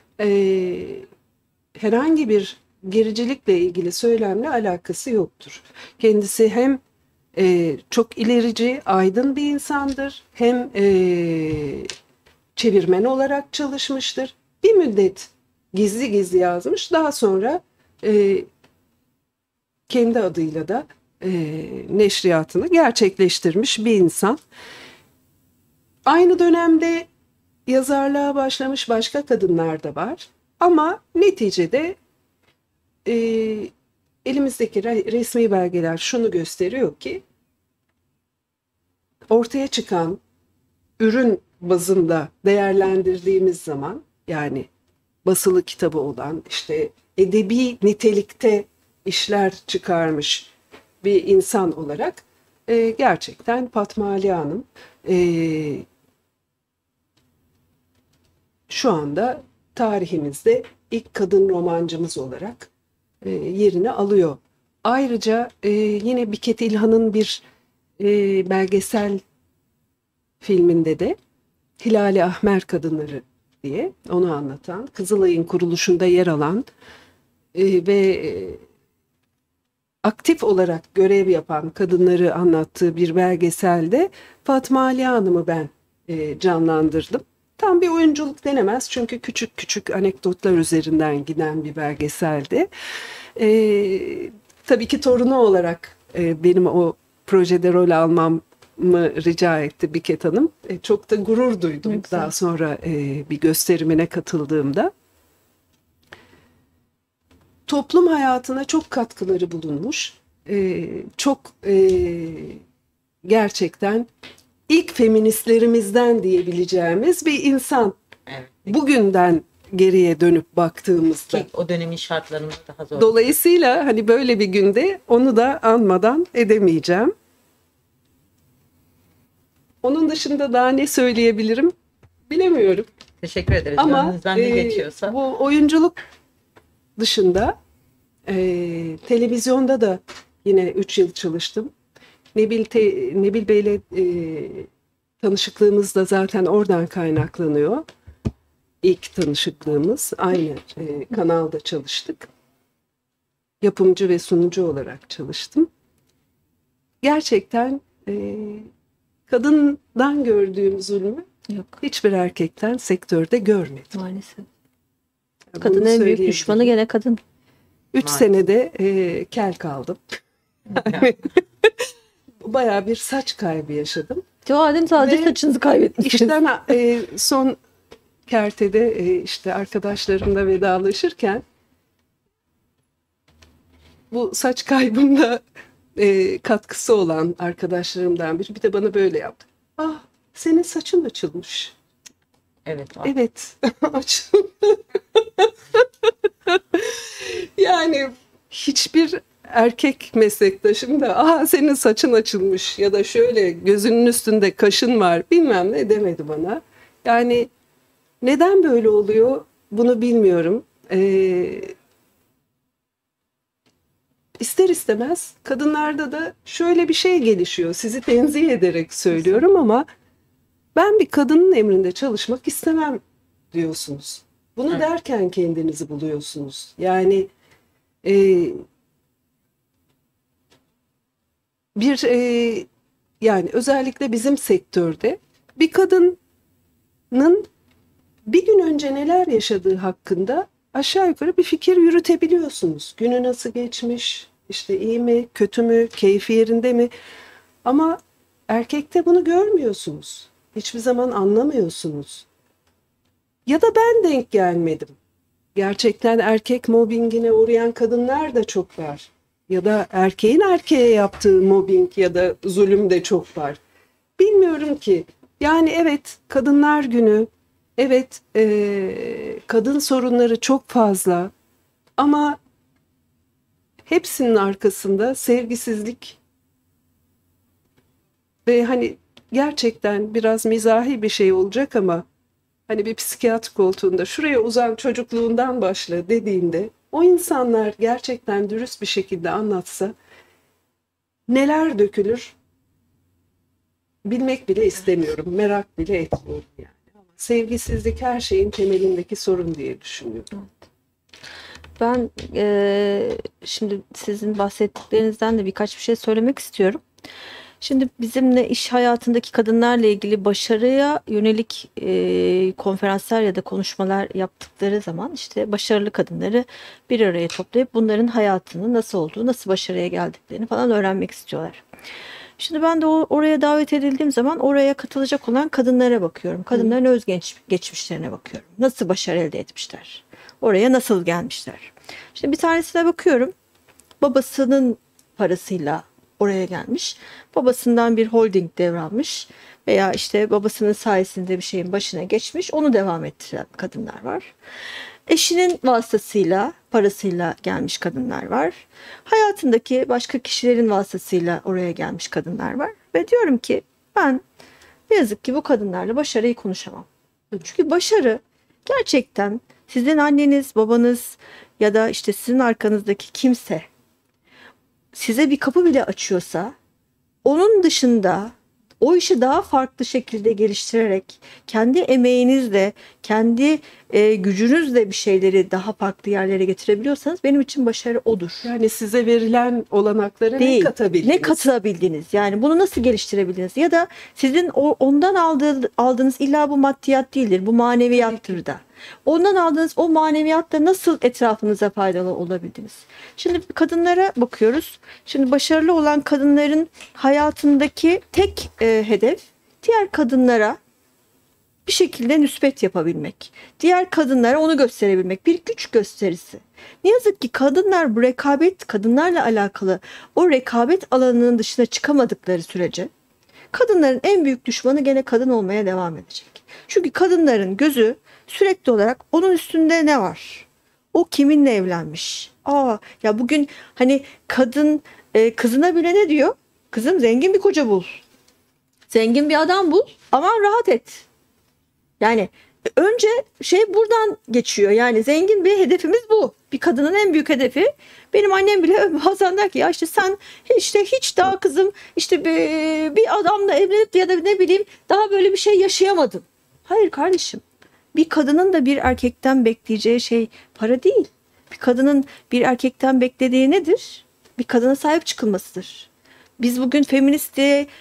herhangi bir gericilikle ilgili söylemle alakası yoktur. Kendisi hem çok ilerici, aydın bir insandır, hem çevirmen olarak çalışmıştır. Bir müddet gizli gizli yazmış, daha sonra kendi adıyla da neşriyatını gerçekleştirmiş bir insan. Aynı dönemde yazarlığa başlamış başka kadınlar da var. Ama neticede elimizdeki resmi belgeler şunu gösteriyor ki ortaya çıkan ürün bazında değerlendirdiğimiz zaman, yani basılı kitabı olan, işte edebi nitelikte işler çıkarmış bir insan olarak gerçekten Fatma Ali Hanım şu anda tarihimizde ilk kadın romancımız olarak yerini alıyor. Ayrıca yine Biket İlhan'ın bir belgesel filminde de Hilali Ahmer Kadınları diye onu anlatan, Kızılay'ın kuruluşunda yer alan ve aktif olarak görev yapan kadınları anlattığı bir belgeselde Fatma Ali Hanım'ı ben canlandırdım. Tam bir oyunculuk denemez çünkü küçük küçük anekdotlar üzerinden giden bir belgeseldi. Tabii ki torunu olarak benim o projede rol almamı rica etti Biket Hanım. Çok da gurur duydum daha sonra bir gösterimine katıldığımda. Toplum hayatına çok katkıları bulunmuş. Çok gerçekten ilk feministlerimizden diyebileceğimiz bir insan. Evet. Bugünden geriye dönüp baktığımızda. Ki o dönemin şartlarında daha zor. Dolayısıyla hani böyle bir günde onu da anmadan edemeyeceğim. Onun dışında daha ne söyleyebilirim bilemiyorum. Teşekkür ederiz. Ama Gönlünüzden ne geçiyorsa. bu oyunculuk dışında televizyonda da yine 3 yıl çalıştım. Nebil Bey'le tanışıklığımız da zaten oradan kaynaklanıyor. İlk tanışıklığımız. Aynı kanalda çalıştık. Yapımcı ve sunucu olarak çalıştım. Gerçekten kadından gördüğüm zulmü hiçbir erkekten sektörde görmedim. Maalesef. Kadın en büyük düşmanı gene kadın. 3 senede kel kaldım. Bayağı bir saç kaybı yaşadım. Cevaden sadece saçınızı kaybetmişsiniz. İşten son kertede işte arkadaşlarımla vedalaşırken bu saç kaybımla katkısı olan arkadaşlarımdan biri. Bir de bana böyle yaptı. Ah, senin saçın açılmış. Evet. Var. Evet. Açılmış. Yani hiçbir erkek meslektaşım da "Aa, senin saçın açılmış" ya da "Şöyle gözünün üstünde kaşın var" bilmem ne demedi bana. Yani neden böyle oluyor bunu bilmiyorum. İster istemez kadınlarda da şöyle bir şey gelişiyor. Sizi tenzih ederek söylüyorum ama ben bir kadının emrinde çalışmak istemem diyorsunuz. Bunu Evet. derken kendinizi buluyorsunuz. Yani yani özellikle bizim sektörde bir kadının bir gün önce neler yaşadığı hakkında aşağı yukarı bir fikir yürütebiliyorsunuz. Günü nasıl geçmiş, işte iyi mi, kötü mü, keyfi yerinde mi? Ama erkekte bunu görmüyorsunuz. Hiçbir zaman anlamıyorsunuz. Ya da ben denk gelmedim. Gerçekten erkek mobbingine uğrayan kadınlar da çok var. Ya da erkeğin erkeğe yaptığı mobbing ya da zulüm de çok var. Bilmiyorum ki. Yani evet, Kadınlar Günü, evet kadın sorunları çok fazla ama hepsinin arkasında sevgisizlik ve hani gerçekten biraz mizahi bir şey olacak ama hani bir psikiyatr koltuğunda "Şuraya uzan, çocukluğundan başla" dediğinde o insanlar gerçekten dürüst bir şekilde anlatsa neler dökülür bilmek bile istemiyorum, merak bile etmiyorum yani. Ama sevgisizlik her şeyin temelindeki sorun diye düşünüyorum. Ben şimdi sizin bahsettiklerinizden de birkaç bir şey söylemek istiyorum. Şimdi bizimle iş hayatındaki kadınlarla ilgili başarıya yönelik konferanslar ya da konuşmalar yaptıkları zaman işte başarılı kadınları bir araya toplayıp bunların hayatının nasıl olduğu, nasıl başarıya geldiklerini falan öğrenmek istiyorlar. Şimdi ben de oraya davet edildiğim zaman oraya katılacak olan kadınlara bakıyorum. Kadınların geçmişlerine bakıyorum. Nasıl başarı elde etmişler? Oraya nasıl gelmişler? Şimdi bir tanesine bakıyorum. Babasının parasıyla oraya gelmiş. Babasından bir holding devralmış veya işte babasının sayesinde bir şeyin başına geçmiş. Onu devam ettiren kadınlar var. Eşinin vasıtasıyla, parasıyla gelmiş kadınlar var. Hayatındaki başka kişilerin vasıtasıyla oraya gelmiş kadınlar var. Ve diyorum ki ben ne yazık ki bu kadınlarla başarıyı konuşamam. Çünkü başarı gerçekten sizin anneniz, babanız ya da işte sizin arkanızdaki kimse size bir kapı bile açıyorsa onun dışında o işi daha farklı şekilde geliştirerek kendi emeğinizle, kendi gücünüzle bir şeyleri daha farklı yerlere getirebiliyorsanız benim için başarı odur. Yani size verilen olanaklara Değil, ne katabildiniz? ne katabildiniz? Yani bunu nasıl geliştirebildiniz? Ya da sizin ondan aldığınız illa bu maddiyat değildir, bu maneviyattır da. Ondan aldığınız o maneviyatla nasıl etrafınıza faydalı olabildiniz? Şimdi kadınlara bakıyoruz. Şimdi başarılı olan kadınların hayatındaki tek hedef diğer kadınlara bir şekilde nispet yapabilmek. Diğer kadınlara onu gösterebilmek. Bir güç gösterisi. Ne yazık ki kadınlar bu kadınlarla alakalı o rekabet alanının dışına çıkamadıkları sürece kadınların en büyük düşmanı gene kadın olmaya devam edecek. Çünkü kadınların gözü sürekli olarak onun üstünde ne var? O kiminle evlenmiş? Ya bugün hani kadın kızına bile ne diyor? Kızım zengin bir koca bul. Zengin bir adam bul. Aman rahat et. Yani önce buradan geçiyor. Yani zengin bir hedefimiz bu. Bir kadının en büyük hedefi. Benim annem bile bazen der ki ya işte sen hiç daha kızım işte bir adamla evlenip ya da ne bileyim daha böyle bir şey yaşayamadın. Hayır kardeşim. Bir kadının da bir erkekten bekleyeceği şey para değil. Bir kadının bir erkekten beklediği nedir? Bir kadına sahip çıkılmasıdır. Biz bugün feminist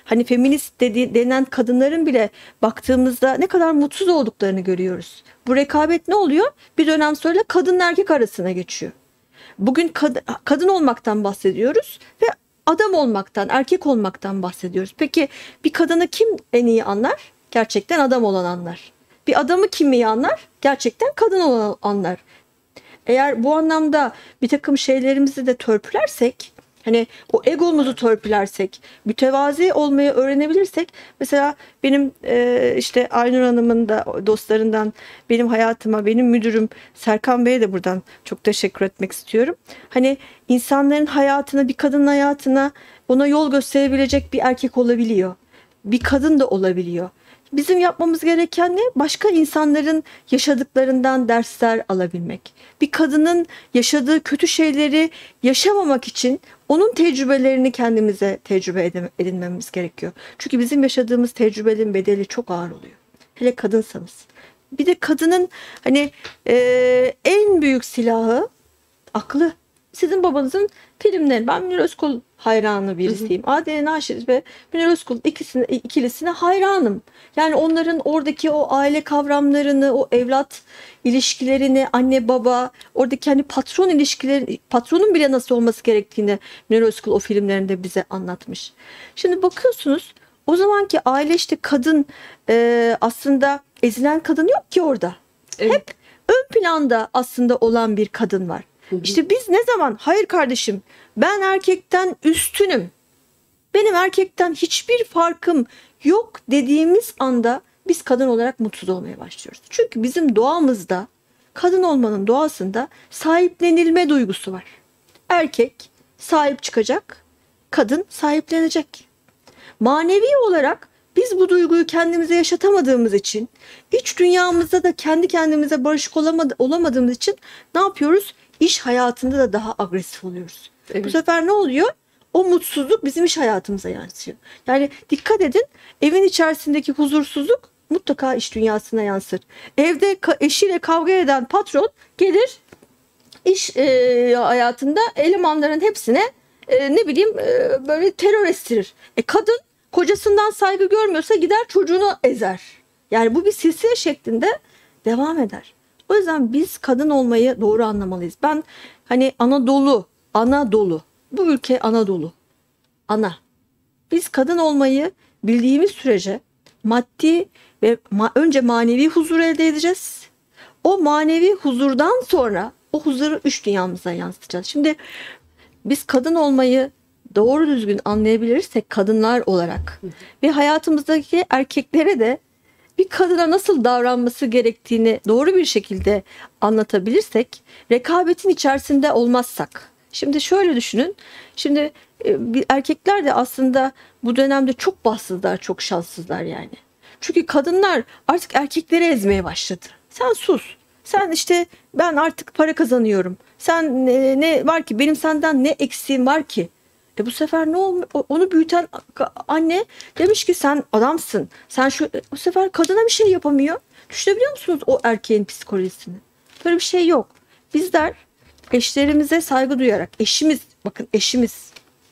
denen kadınların bile baktığımızda ne kadar mutsuz olduklarını görüyoruz. Bu rekabet ne oluyor? Bir dönem sonra kadınla erkek arasına geçiyor. Bugün kadın olmaktan bahsediyoruz ve adam olmaktan, erkek olmaktan bahsediyoruz. Peki bir kadını kim en iyi anlar? Gerçekten adam olan anlar. Bir adamı kim iyi anlar? Gerçekten kadın olan anlar. Eğer bu anlamda bir takım şeylerimizi de törpülersek Hani o egomuzu törpülersek, mütevazi olmayı öğrenebilirsek, mesela benim işte Aynur Hanım'ın da dostlarından benim hayatıma, benim müdürüm Serkan Bey'e de buradan çok teşekkür etmek istiyorum. Hani insanların hayatına, bir kadının hayatına ona yol gösterebilecek bir erkek olabiliyor. Bir kadın da olabiliyor. Bizim yapmamız gereken ne? Başka insanların yaşadıklarından dersler alabilmek. Bir kadının yaşadığı kötü şeyleri yaşamamak için onun tecrübelerini kendimize tecrübe edinmemiz gerekiyor. Çünkü bizim yaşadığımız tecrübelerin bedeli çok ağır oluyor. Hele kadınsanız. Bir de kadının hani en büyük silahı aklı. Sizin babanızın filmleri. Ben Münir Özkul hayranı birisiyim. Adile Naşit ve Münir Özkul ikilisine hayranım. Yani onların oradaki o aile kavramlarını, o evlat ilişkilerini, anne baba, oradaki hani patron ilişkileri, patronun bile nasıl olması gerektiğini Münir Özkul o filmlerinde bize anlatmış. Şimdi bakıyorsunuz, o zamanki aile, işte kadın aslında ezilen kadın yok ki orada. Evet. Hep ön planda aslında olan bir kadın var. İşte biz ne zaman hayır kardeşim ben erkekten üstünüm, benim erkekten hiçbir farkım yok dediğimiz anda biz kadın olarak mutsuz olmaya başlıyoruz. Çünkü bizim doğamızda, kadın olmanın doğasında sahiplenilme duygusu var. Erkek sahip çıkacak, kadın sahiplenecek. Manevi olarak biz bu duyguyu kendimize yaşatamadığımız için, iç dünyamızda da kendi kendimize barışık olamadığımız için ne yapıyoruz? İş hayatında da daha agresif oluyoruz. Evet. Bu sefer ne oluyor? O mutsuzluk bizim iş hayatımıza yansıyor. Yani dikkat edin, evin içerisindeki huzursuzluk mutlaka iş dünyasına yansır. Evde eşiyle kavga eden patron gelir iş hayatında elemanların hepsine ne bileyim böyle terör estirir. Kadın kocasından saygı görmüyorsa gider çocuğunu ezer. Yani bu bir silsile şeklinde devam eder. O yüzden biz kadın olmayı doğru anlamalıyız. Ben hani Anadolu. Bu ülke Anadolu. Ana. Biz kadın olmayı bildiğimiz sürece maddi ve önce manevi huzur elde edeceğiz. O manevi huzurdan sonra o huzuru üç dünyamıza yansıtacağız. Şimdi biz kadın olmayı doğru düzgün anlayabilirsek kadınlar olarak ve hayatımızdaki erkeklere de bir kadına nasıl davranması gerektiğini doğru bir şekilde anlatabilirsek, rekabetin içerisinde olmazsak. Şimdi şöyle düşünün. Şimdi erkekler de aslında bu dönemde çok bahtsızlar, çok şanssızlar yani. Çünkü kadınlar artık erkekleri ezmeye başladı. Sen sus. Sen işte ben artık para kazanıyorum. Sen ne var ki, benim senden ne eksiğim var ki? Bu sefer ne olmuş? Onu büyüten anne demiş ki sen adamsın. Sen bu sefer kadına bir şey yapamıyor. Düşünebiliyor musunuz o erkeğin psikolojisini? Böyle bir şey yok. Bizler eşlerimize saygı duyarak, eşimiz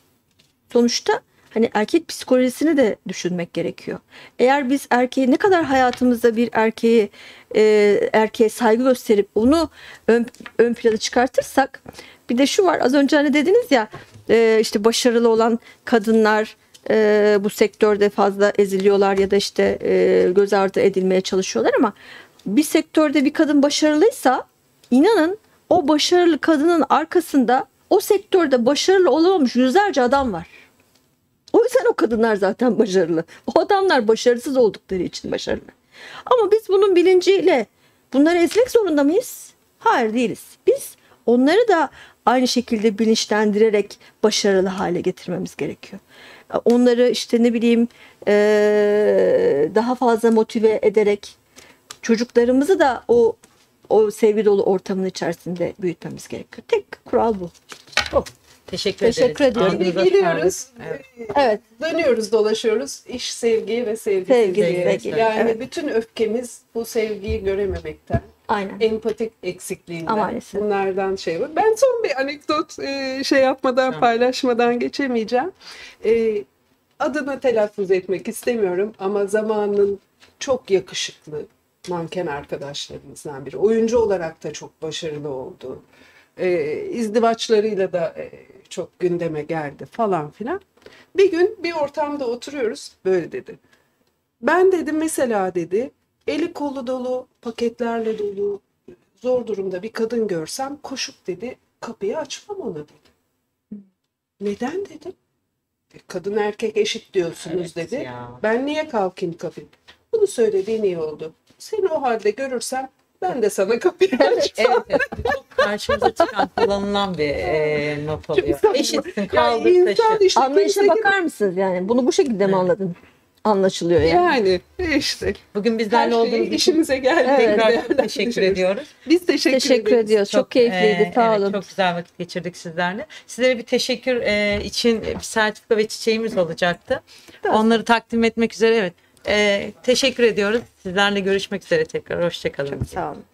sonuçta hani erkek psikolojisini de düşünmek gerekiyor. Eğer biz ne kadar hayatımızda bir erkeğe saygı gösterip onu ön plana çıkartırsak, bir de şu var, az önce hani dediniz ya işte başarılı olan kadınlar bu sektörde fazla eziliyorlar ya da işte göz ardı edilmeye çalışıyorlar, ama bir sektörde bir kadın başarılıysa inanın o başarılı kadının arkasında o sektörde başarılı olamamış yüzlerce adam var. O yüzden o kadınlar zaten başarılı. O adamlar başarısız oldukları için başarılı. Ama biz bunun bilinciyle bunları ezmek zorunda mıyız? Hayır, değiliz. Biz onları da aynı şekilde bilinçlendirerek başarılı hale getirmemiz gerekiyor. Onları işte ne bileyim daha fazla motive ederek çocuklarımızı da o sevgi dolu ortamın içerisinde büyütmemiz gerekiyor. Tek kural bu. Teşekkür ediyorum. Şimdi geliyoruz. Evet. Dönüyoruz, dolaşıyoruz. İş, sevgi ve sevgi. Yani evet, bütün öfkemiz bu sevgiyi görememekten. Aynen. Empatik eksikliğinden. Maalesef. Bunlardan var. Ben son bir anekdot paylaşmadan geçemeyeceğim. Adını telaffuz etmek istemiyorum ama zamanın çok yakışıklı manken arkadaşlarımızdan biri. Oyuncu olarak da çok başarılı oldu. İzdivaçlarıyla da çok gündeme geldi falan filan. Bir gün bir ortamda oturuyoruz, böyle dedi. Ben dedi mesela dedi, eli kolu dolu, paketlerle dolu, zor durumda bir kadın görsem koşup dedi kapıyı açmam ona dedi. Neden dedim. Kadın erkek eşit diyorsunuz Evet dedi. ya. Ben niye kalkayım kapayım? Bunu söylediğin iyi oldu. Seni o halde görürsem ben de sana kapıyı açacağım. Evet, çok karşımıza çıkan, kullanılan bir not oluyor. saçma. Eşitsin, Ya kaldır insan taşı. işte Anlayışa kimse bakar mısınız yani? Bunu bu şekilde mi anladın? Anlaşılıyor yani. yani işte Bugün her bizlerle şey olduğunuz için işimize geldi. tekrar çok teşekkür ediyoruz. Biz teşekkür Teşekkür ederiz. ediyoruz. Çok keyifliydi. Sağ evet, olun. çok güzel vakit geçirdik sizlerle. Sizlere bir teşekkür için bir sertifika ve çiçeğimiz olacaktı. Onları takdim etmek üzere, evet. Teşekkür ediyoruz. Sizlerle görüşmek üzere tekrar. Hoşçakalın. Sağ olun.